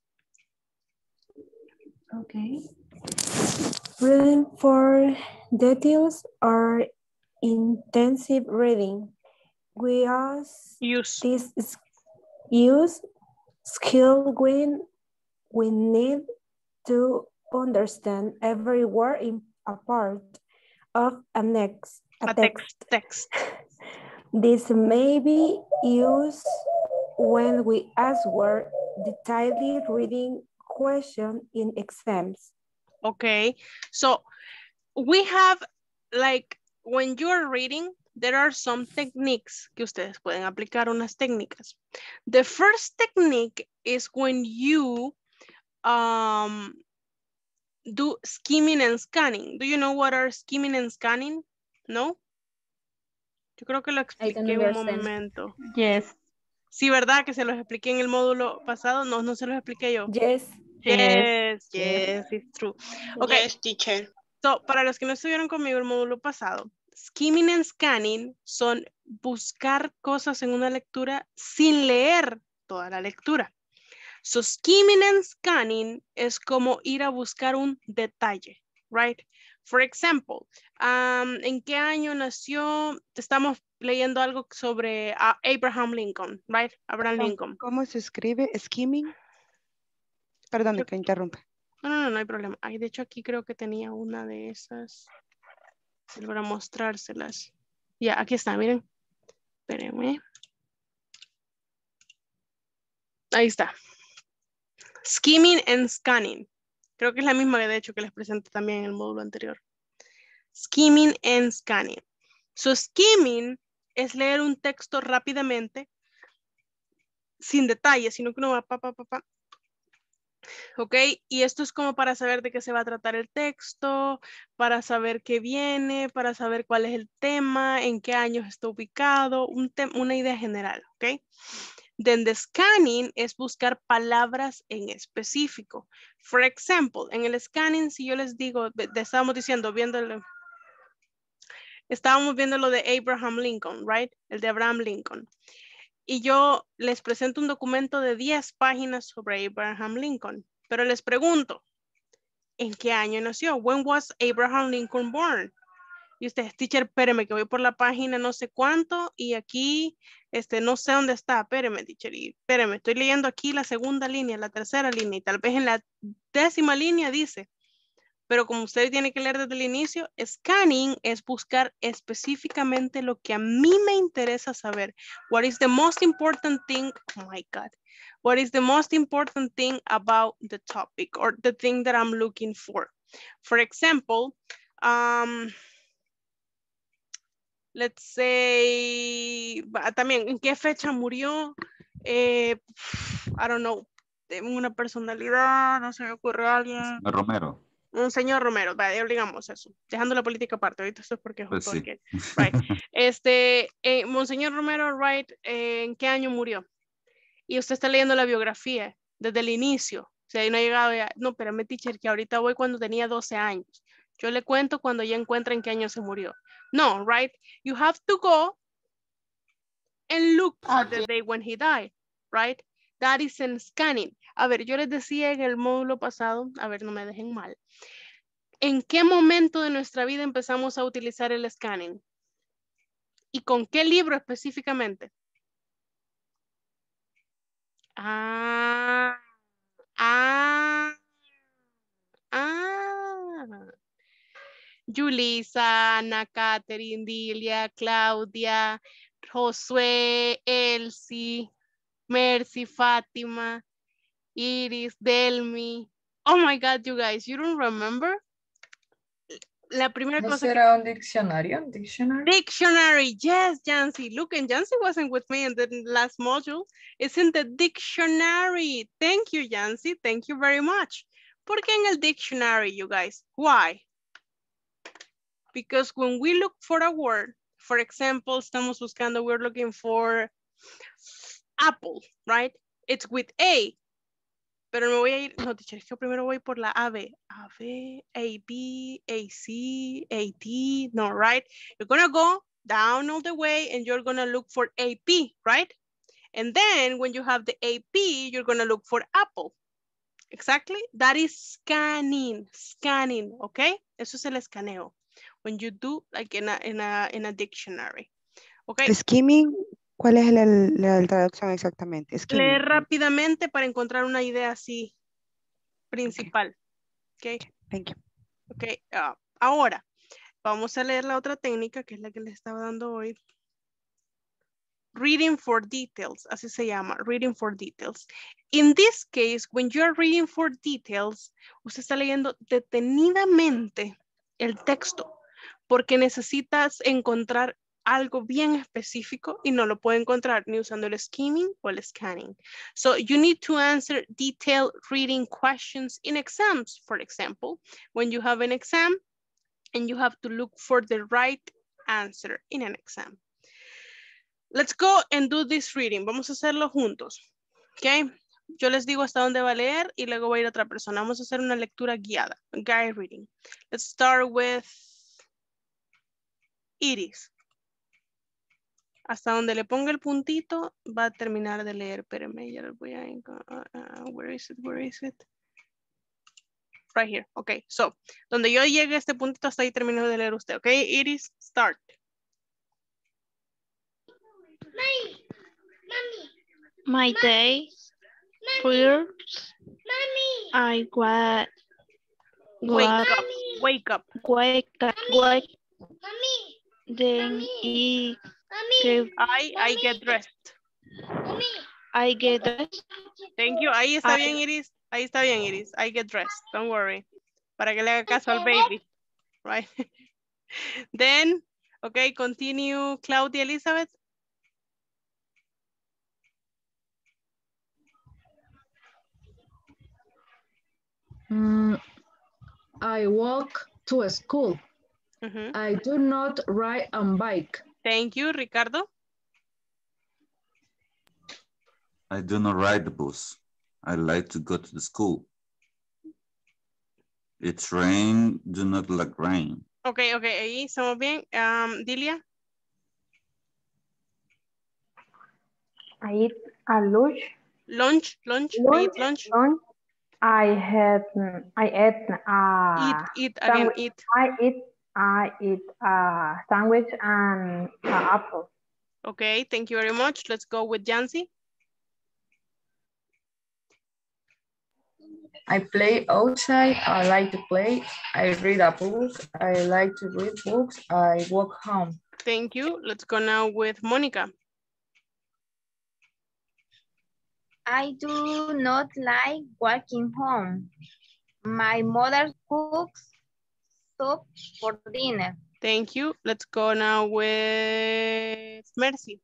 Okay. Reading for details or intensive reading. We use Use. this is use skill when we need to understand every word in a part of a next a, A text. text. text. This may be used when we answer detailed reading question in exams. Okay, so we have like when you're reading, there are some techniques que ustedes pueden aplicar, unas técnicas. The first technique is when you um, do skimming and scanning. Do you know what are skimming and scanning? No? Yo creo que lo expliqué un momento. Yes. Sí, ¿verdad? Que se los expliqué en el módulo pasado. No, no se los expliqué yo. Yes. Yes, yes, it's true. Okay. Yes, teacher. So, para los que no estuvieron conmigo el módulo pasado, skimming and scanning son buscar cosas en una lectura sin leer toda la lectura. So, skimming and scanning es como ir a buscar un detalle, right? For example, um, ¿en qué año nació? Estamos leyendo algo sobre uh, Abraham Lincoln, right? Abraham Lincoln. ¿Cómo se escribe? Skimming. Perdón, Creo- que interrumpe. No, no, no, no hay problema. Ay, de hecho, aquí creo que tenía una de esas. Para mostrárselas. Ya, aquí está, miren. Espérenme. Ahí está. Skimming and scanning. Creo que es la misma que de hecho que les presenté también en el módulo anterior. Skimming and scanning. So, skimming es leer un texto rápidamente, sin detalles, sino que uno va pa, pa, pa, pa. Ok, y esto es como para saber de qué se va a tratar el texto, para saber qué viene, para saber cuál es el tema, en qué años está ubicado, un una idea general, ok. Then the scanning es buscar palabras en específico. For example, en el scanning, si yo les digo, de, de, estábamos diciendo, viéndolo, estábamos viendo lo de Abraham Lincoln, right? El de Abraham Lincoln. Y yo les presento un documento de diez páginas sobre Abraham Lincoln. Pero les pregunto, ¿en qué año nació? When was Abraham Lincoln born? Y ustedes, teacher, espéreme que voy por la página no sé cuánto y aquí este, no sé dónde está. Espéreme, teacher, y espéreme, estoy leyendo aquí la segunda línea, la tercera línea y tal vez en la décima línea dice. Pero como usted tiene que leer desde el inicio, scanning es buscar específicamente lo que a mí me interesa saber. What is the most important thing? Oh my God. What is the most important thing about the topic or the thing that I'm looking for? For example, um, let's say, también, ¿en qué fecha murió? Eh, I don't know, una personalidad, no se me ocurre alguien. Romero. Un señor Romero, vale, digamos eso. Dejando la política aparte, ahorita esto es porque... Pues sí. porque right. Este, eh, Monseñor Romero, right, eh, ¿en qué año murió? Y usted está leyendo la biografía desde el inicio. O sea, no ha llegado ya, no, espérame, teacher, que ahorita voy cuando tenía doce años. Yo le cuento cuando ya encuentra en qué año se murió. No, right? You have to go and look for the day when he died, right? That is in scanning. A ver, yo les decía en el módulo pasado, a ver, no me dejen mal. ¿En qué momento de nuestra vida empezamos a utilizar el scanning? ¿Y con qué libro específicamente? Ah, ah, ah. Julissa, Ana, Catherine, Dilia, Claudia, Josué, Elsie, Mercy, Fátima, Iris, Delmi. Oh my God, you guys, you don't remember? La primera ¿No cosa será que... un diccionario? Dictionary? Dictionary, yes, Jancy. Look, and Jancy wasn't with me in the last module. It's in the dictionary. Thank you, Jancy. Thank you very much. ¿Por qué en el dictionary, you guys? Why? Because when we look for a word, for example, estamos buscando, we're looking for apple, right? It's with A. Pero me voy a ir, no, teacher, es que primero voy por la A B. A B, A B, A C, A T, no, right? You're gonna go down all the way and you're gonna look for A P, right? And then when you have the A P, you're gonna look for apple. Exactly, that is scanning, scanning, okay? Eso es el escaneo. When you do like in a, in a, in a dictionary, okay? Skimming, ¿cuál es la, la traducción exactamente? Skimming. Leer rápidamente para encontrar una idea así principal. Okay. Okay. Thank you. Okay. Uh, ahora, vamos a leer la otra técnica que es la que les estaba dando hoy. Reading for details, así se llama, reading for details. In this case, when you are reading for details, usted está leyendo detenidamente el texto porque necesitas encontrar algo bien específico y no lo puede encontrar ni usando el skimming o el scanning. So you need to answer detailed reading questions in exams, for example, when you have an exam and you have to look for the right answer in an exam. Let's go and do this reading. Vamos a hacerlo juntos. Okay. Yo les digo hasta dónde va a leer y luego va a ir otra persona. Vamos a hacer una lectura guiada. Guide reading. Let's start with Iris. Hasta donde le ponga el puntito va a terminar de leer. Espérenme, ya lo voy a... Uh, uh, where is it? Where is it? Right here. Okay. So, donde yo llegue a este puntito hasta ahí termino de leer usted. Okay, Iris, start. My day first I got wake up, wake up, wake up, wake. Then I get, I, I get dressed. I get dressed. Thank you. Ahí está I, bien, Iris. Ahí está bien, Iris. I get dressed. Don't worry. Para que le haga caso al baby. Right. Then, okay, continue, Claudia Elizabeth. Mm, I walk to school. Mm-hmm. I do not ride on bike. Thank you, Ricardo. I do not ride the bus. I like to go to the school. It's rain, do not like rain. Okay, okay, ahí estamos bien. Um, Dilia. I eat a lunch. Lunch, lunch, lunch, I eat lunch. lunch. I had, I ate a eat, eat again, sandwich. eat. I eat, I eat a sandwich and an apple. Okay, thank you very much. Let's go with Jancy. I play outside. I like to play. I read a book. I like to read books. I walk home. Thank you. Let's go now with Monica. I do not like walking home. My mother cooks soup for dinner. Thank you. Let's go now with Mercy.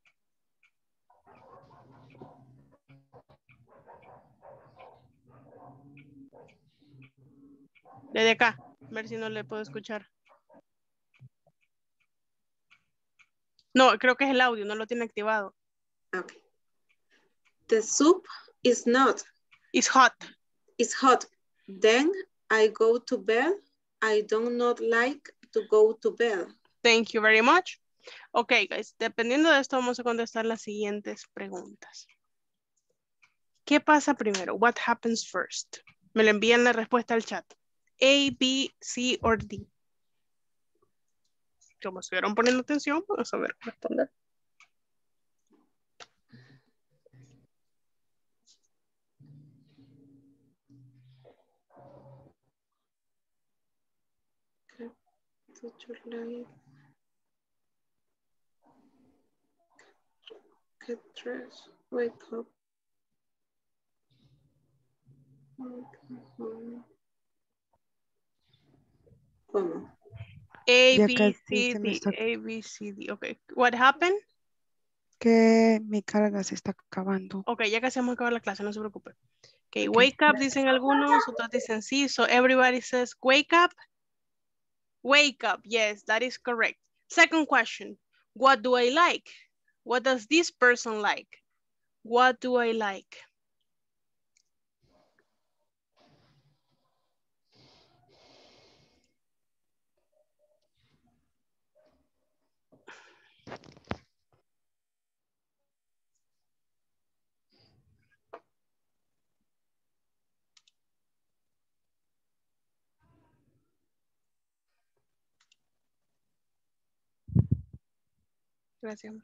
Desde acá. Mercy no le puedo escuchar. No, creo que es el audio, no lo tiene activado. Okay. The soup is not. It's hot. It's hot. Then I go to bed. I do not like to go to bed. Thank you very much. Ok, guys, dependiendo de esto vamos a contestar las siguientes preguntas. ¿Qué pasa primero? What happens first? Me lo envían la respuesta al chat. A, B, C or D. Como estuvieron poniendo atención, vamos a ver responder. Get dressed, wake up. ¿Cómo? A, Ya B, casi C, se me D. está- A, B, C, D. Ok. What happened? Que mi carga se está acabando. Ok, ya casi vamos a acabar la clase, no se preocupe. Ok, Ok. wake up dicen algunos, otros dicen sí. So everybody says wake up. Wake up, yes, that is correct. Second question, what do I like? What does this person like? What do I like? Gracias.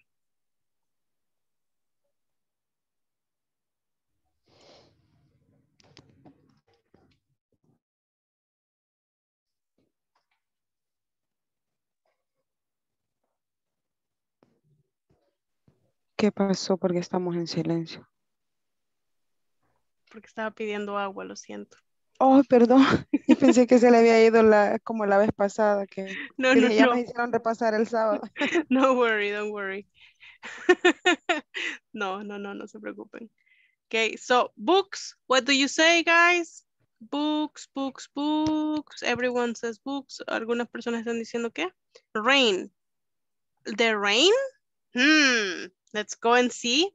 ¿Qué pasó? Porque estamos en silencio. Porque estaba pidiendo agua, lo siento. Oh, perdón. Yo pensé que se le había ido la, como la vez pasada, que, No, que no, dije, ya no. nos hicieron repasar el sábado. No worry, don't worry. No, no, no, no se preocupen. Okay, so books, what do you say, guys? Books, books, books. Everyone says books. Algunas personas están diciendo ¿qué? Rain. The rain? Hmm, let's go and see.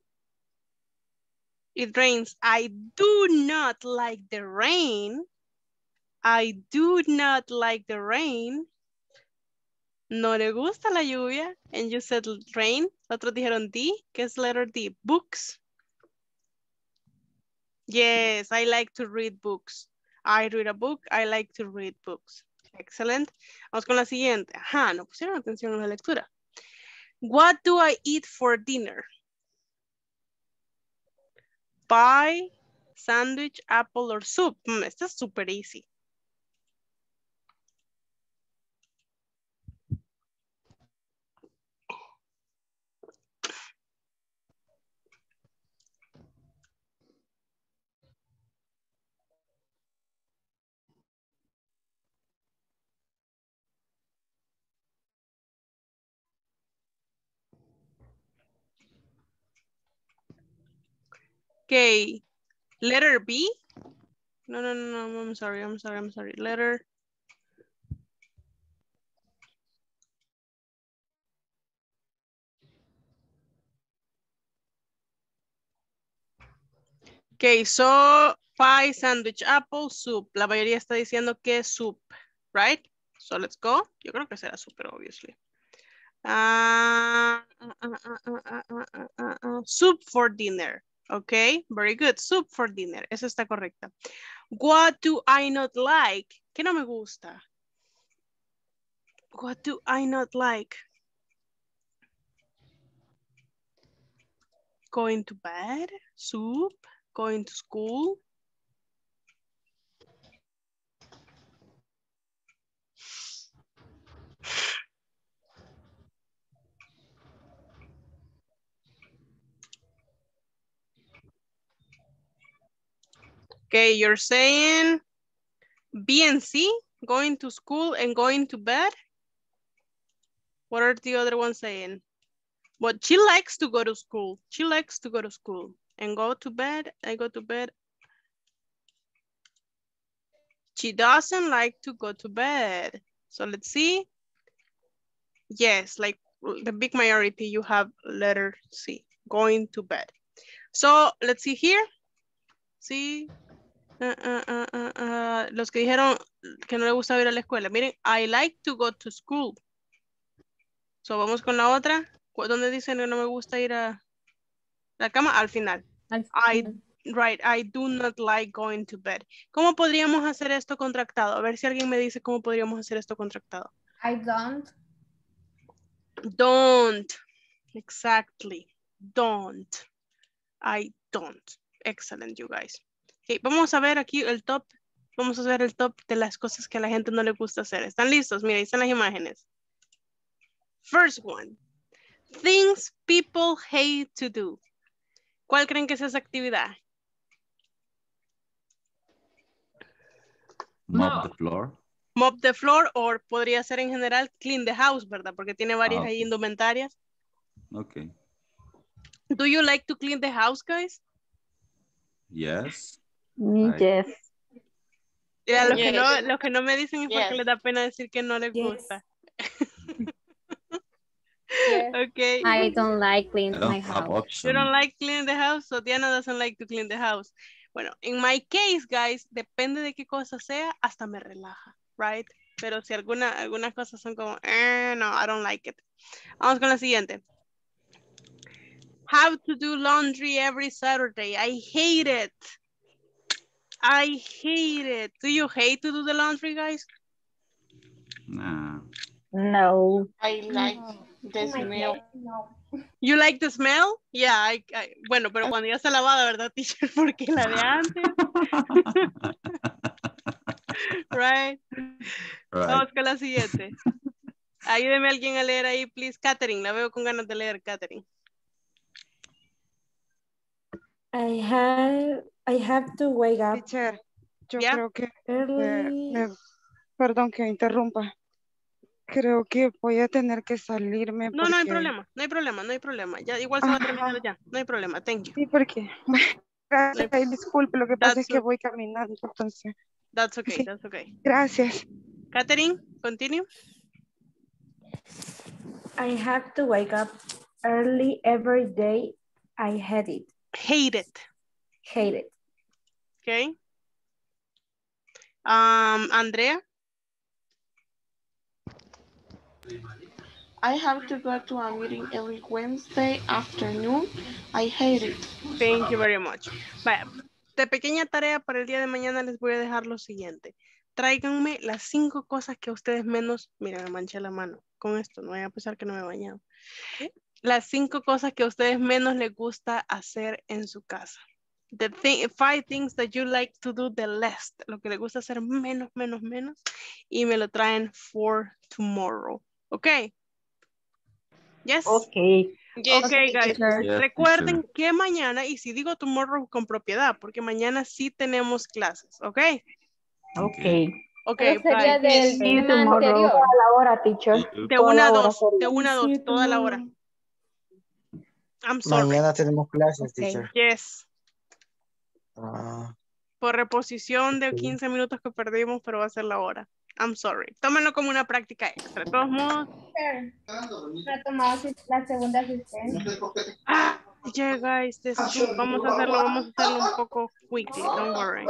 It rains. I do not like the rain. I do not like the rain. No le gusta la lluvia. And you said rain. Otros dijeron D. ¿Qué es letter D? Books. Yes, I like to read books. I read a book. I like to read books. Excellent. Vamos con la siguiente. Ajá, no pusieron atención en la lectura. What do I eat for dinner? Pie, sandwich, apple, or soup. Mm, esta es super easy. Okay, letter B. No, no, no, no, I'm sorry, I'm sorry, I'm sorry. Letter. Okay, so pie, sandwich, apple, soup. La mayoría está diciendo que soup, right? So let's go. Yo creo que será super, obviously. Uh, uh, uh, uh, uh, uh, uh, uh, uh, soup for dinner. Okay, very good. Soup for dinner. Eso está correcta. What do I not like? ¿Qué no me gusta? What do I not like? Going to bed, soup, going to school. Okay, you're saying B and C, going to school and going to bed? What are the other ones saying? But she likes to go to school. She likes to go to school. And go to bed. I go to bed. She doesn't like to go to bed. So let's see. Yes, like the big majority, you have letter C, going to bed. So let's see here. See. Uh, uh, uh, uh, uh, los que dijeron que no le gusta ir a la escuela. Miren, I like to go to school. So vamos con la otra. ¿Dónde dicen que no me gusta ir a la cama? Al final. Al I, right, I do not like going to bed. ¿Cómo podríamos hacer esto contractado? A ver si alguien me dice cómo podríamos hacer esto contractado. I don't. Don't. Exactly. Don't. I don't. Excellent, you guys. Okay, vamos a ver aquí el top. Vamos a ver el top de las cosas que a la gente no le gusta hacer. ¿Están listos? Mira, ahí están las imágenes. First one. Things people hate to do. ¿Cuál creen que es esa actividad? Mop the floor. Mop the floor, o podría ser en general clean the house, ¿verdad? Porque tiene varias Ah, ahí indumentarias. Okay. Do you like to clean the house, guys? Yes. Me, I- yes. Y a los, Yes. que no, los que no me dicen es porque Yes. les da pena decir que no les Yes. gusta. Yes. Okay. I don't like I cleaning don't my have house. You option. don't like cleaning the house, so Diana doesn't like to clean the house. Bueno, in my case, guys, depende de qué cosa sea, hasta me relaja, right? Pero si alguna, algunas cosas son como, eh, no, I don't like it. Vamos con la siguiente. Have to do laundry every Saturday. I hate it. I hate it. Do you hate to do the laundry, guys? Nah. No. I like the smell. You like the smell? Yeah, I, I- bueno, pero cuando ya está lavada, ¿verdad, teacher? Porque la de antes. Right. Right. Vamos con la siguiente. Ayúdeme alguien a leer ahí, please. Catherine, la veo con ganas de leer, Catherine. I have, I have to wake up Teacher, yo ¿Ya? creo que, eh, early. me- perdón que interrumpa. Creo que voy a tener que salirme No, no hay porque- problema, no hay problema, no hay problema. Ya, igual se va a terminar ya, no hay problema, thank you. Sí, porque, gracias, No hay- ay, disculpe, lo que pasa es That's que o- voy caminando, entonces, That's okay, Sí. that's okay. gracias. Catherine, continue. I have to wake up early every day. I hate it. Hate it, Hate it. okay. Um, Andrea, I have to go to a meeting every Wednesday afternoon. I hate it. thank you very much. Vaya, de pequeña tarea para el día de mañana les voy a dejar lo siguiente. Tráiganme las cinco cosas que a ustedes menos, mira, me manché la mano con esto, no voy a pensar que no me he bañado. Las cinco cosas que a ustedes menos les gusta hacer en su casa. The thi- five things that you like to do the least, lo que les gusta hacer menos, menos, menos, y me lo traen for tomorrow. ¿Ok? Yes. Okay. Yes, Okay, guys. teacher. Yes, Recuerden teacher. que mañana, y si digo tomorrow con propiedad, porque mañana sí tenemos clases, ¿ok? Okay. Ok, Pero sería bye. del See you tema tomorrow. anterior. Toda la hora, teacher. De Toda una a la hora dos, sería. de una a dos, See you toda la hora. tomorrow. I'm sorry. Mañana tenemos clases, Okay. teacher. Yes. Ah, Por reposición de ok. quince minutos que perdimos, pero va a ser la hora. I'm sorry. Tómenlo como una práctica extra. De todos modos. Retomamos la segunda asistencia. Ah, yeah, guys, this too. Vamos a hacerlo, vamos a hacerlo un poco quickly. Don't worry.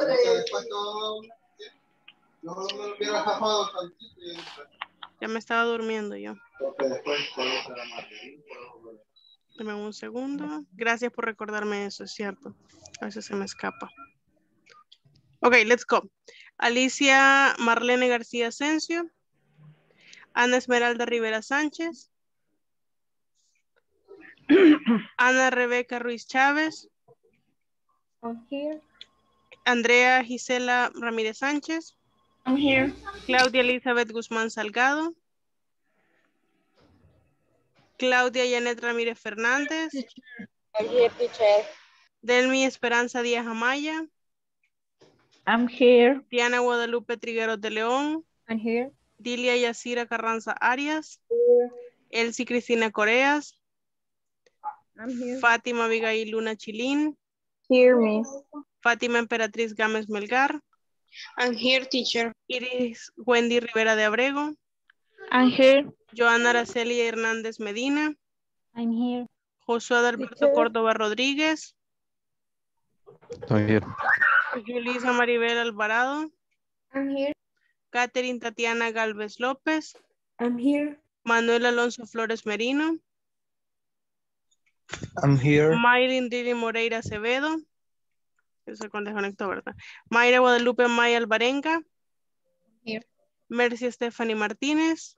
Ya me estaba durmiendo yo. Dame un segundo. Gracias por recordarme eso, es cierto. A veces se me escapa. Ok, let's go. Alicia Marlene García Asensio. Ana Esmeralda Rivera Sánchez. Ana Rebeca Ruiz Chávez. I'm here. Andrea Gisela Ramírez Sánchez. I'm here. Claudia Elizabeth Guzmán Salgado. Claudia Janet Ramírez Fernández. I'm here, teacher. Delmi Esperanza Díaz Amaya. I'm here. Diana Guadalupe Trigueros de León. I'm here. Dilia Yacira Carranza Arias. Elsie Cristina Coreas. I'm here. Fátima Abigail Luna Chilín. Here, miss. Fátima Emperatriz Gámez Melgar. I'm here, teacher. Iris Wendy Rivera de Abrego. I'm here. Joana Araceli Hernández Medina. I'm here. Josué Alberto Córdoba Rodríguez. Estoy here. Julisa Maribel Alvarado. I'm here. Catherine Tatiana Galvez López. I'm here. Manuel Alonso Flores Merino. I'm here. Mayrin Didi Moreira Acevedo. Eso con desconectó, ¿verdad? Mayra Guadalupe Maya Alvarenga. Here. Mercy Stephanie Martínez.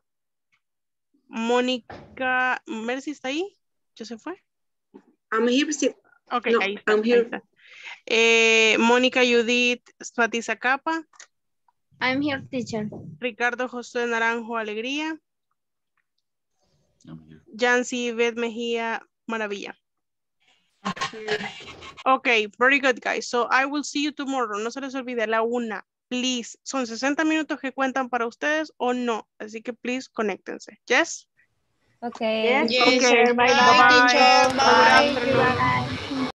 Mónica. ¿Mercy está ahí? ¿Ya se fue? I'm here. Sí. Ok, No, ahí está. I'm ahí here. está. Eh, Mónica Judith Spatiza Capa. I'm here, teacher. Ricardo José Naranjo Alegría. I'm here. Yancy Yvette Mejía Maravilla. Okay, very good, guys. So I will see you tomorrow. No se les olvide la una. Please. Son sesenta minutos que cuentan para ustedes o no. Así que please, conéctense. Yes? Okay. Yes, Okay. teacher. Bye, bye, Bye-bye. teacher. Have a good Bye. afternoon. Bye.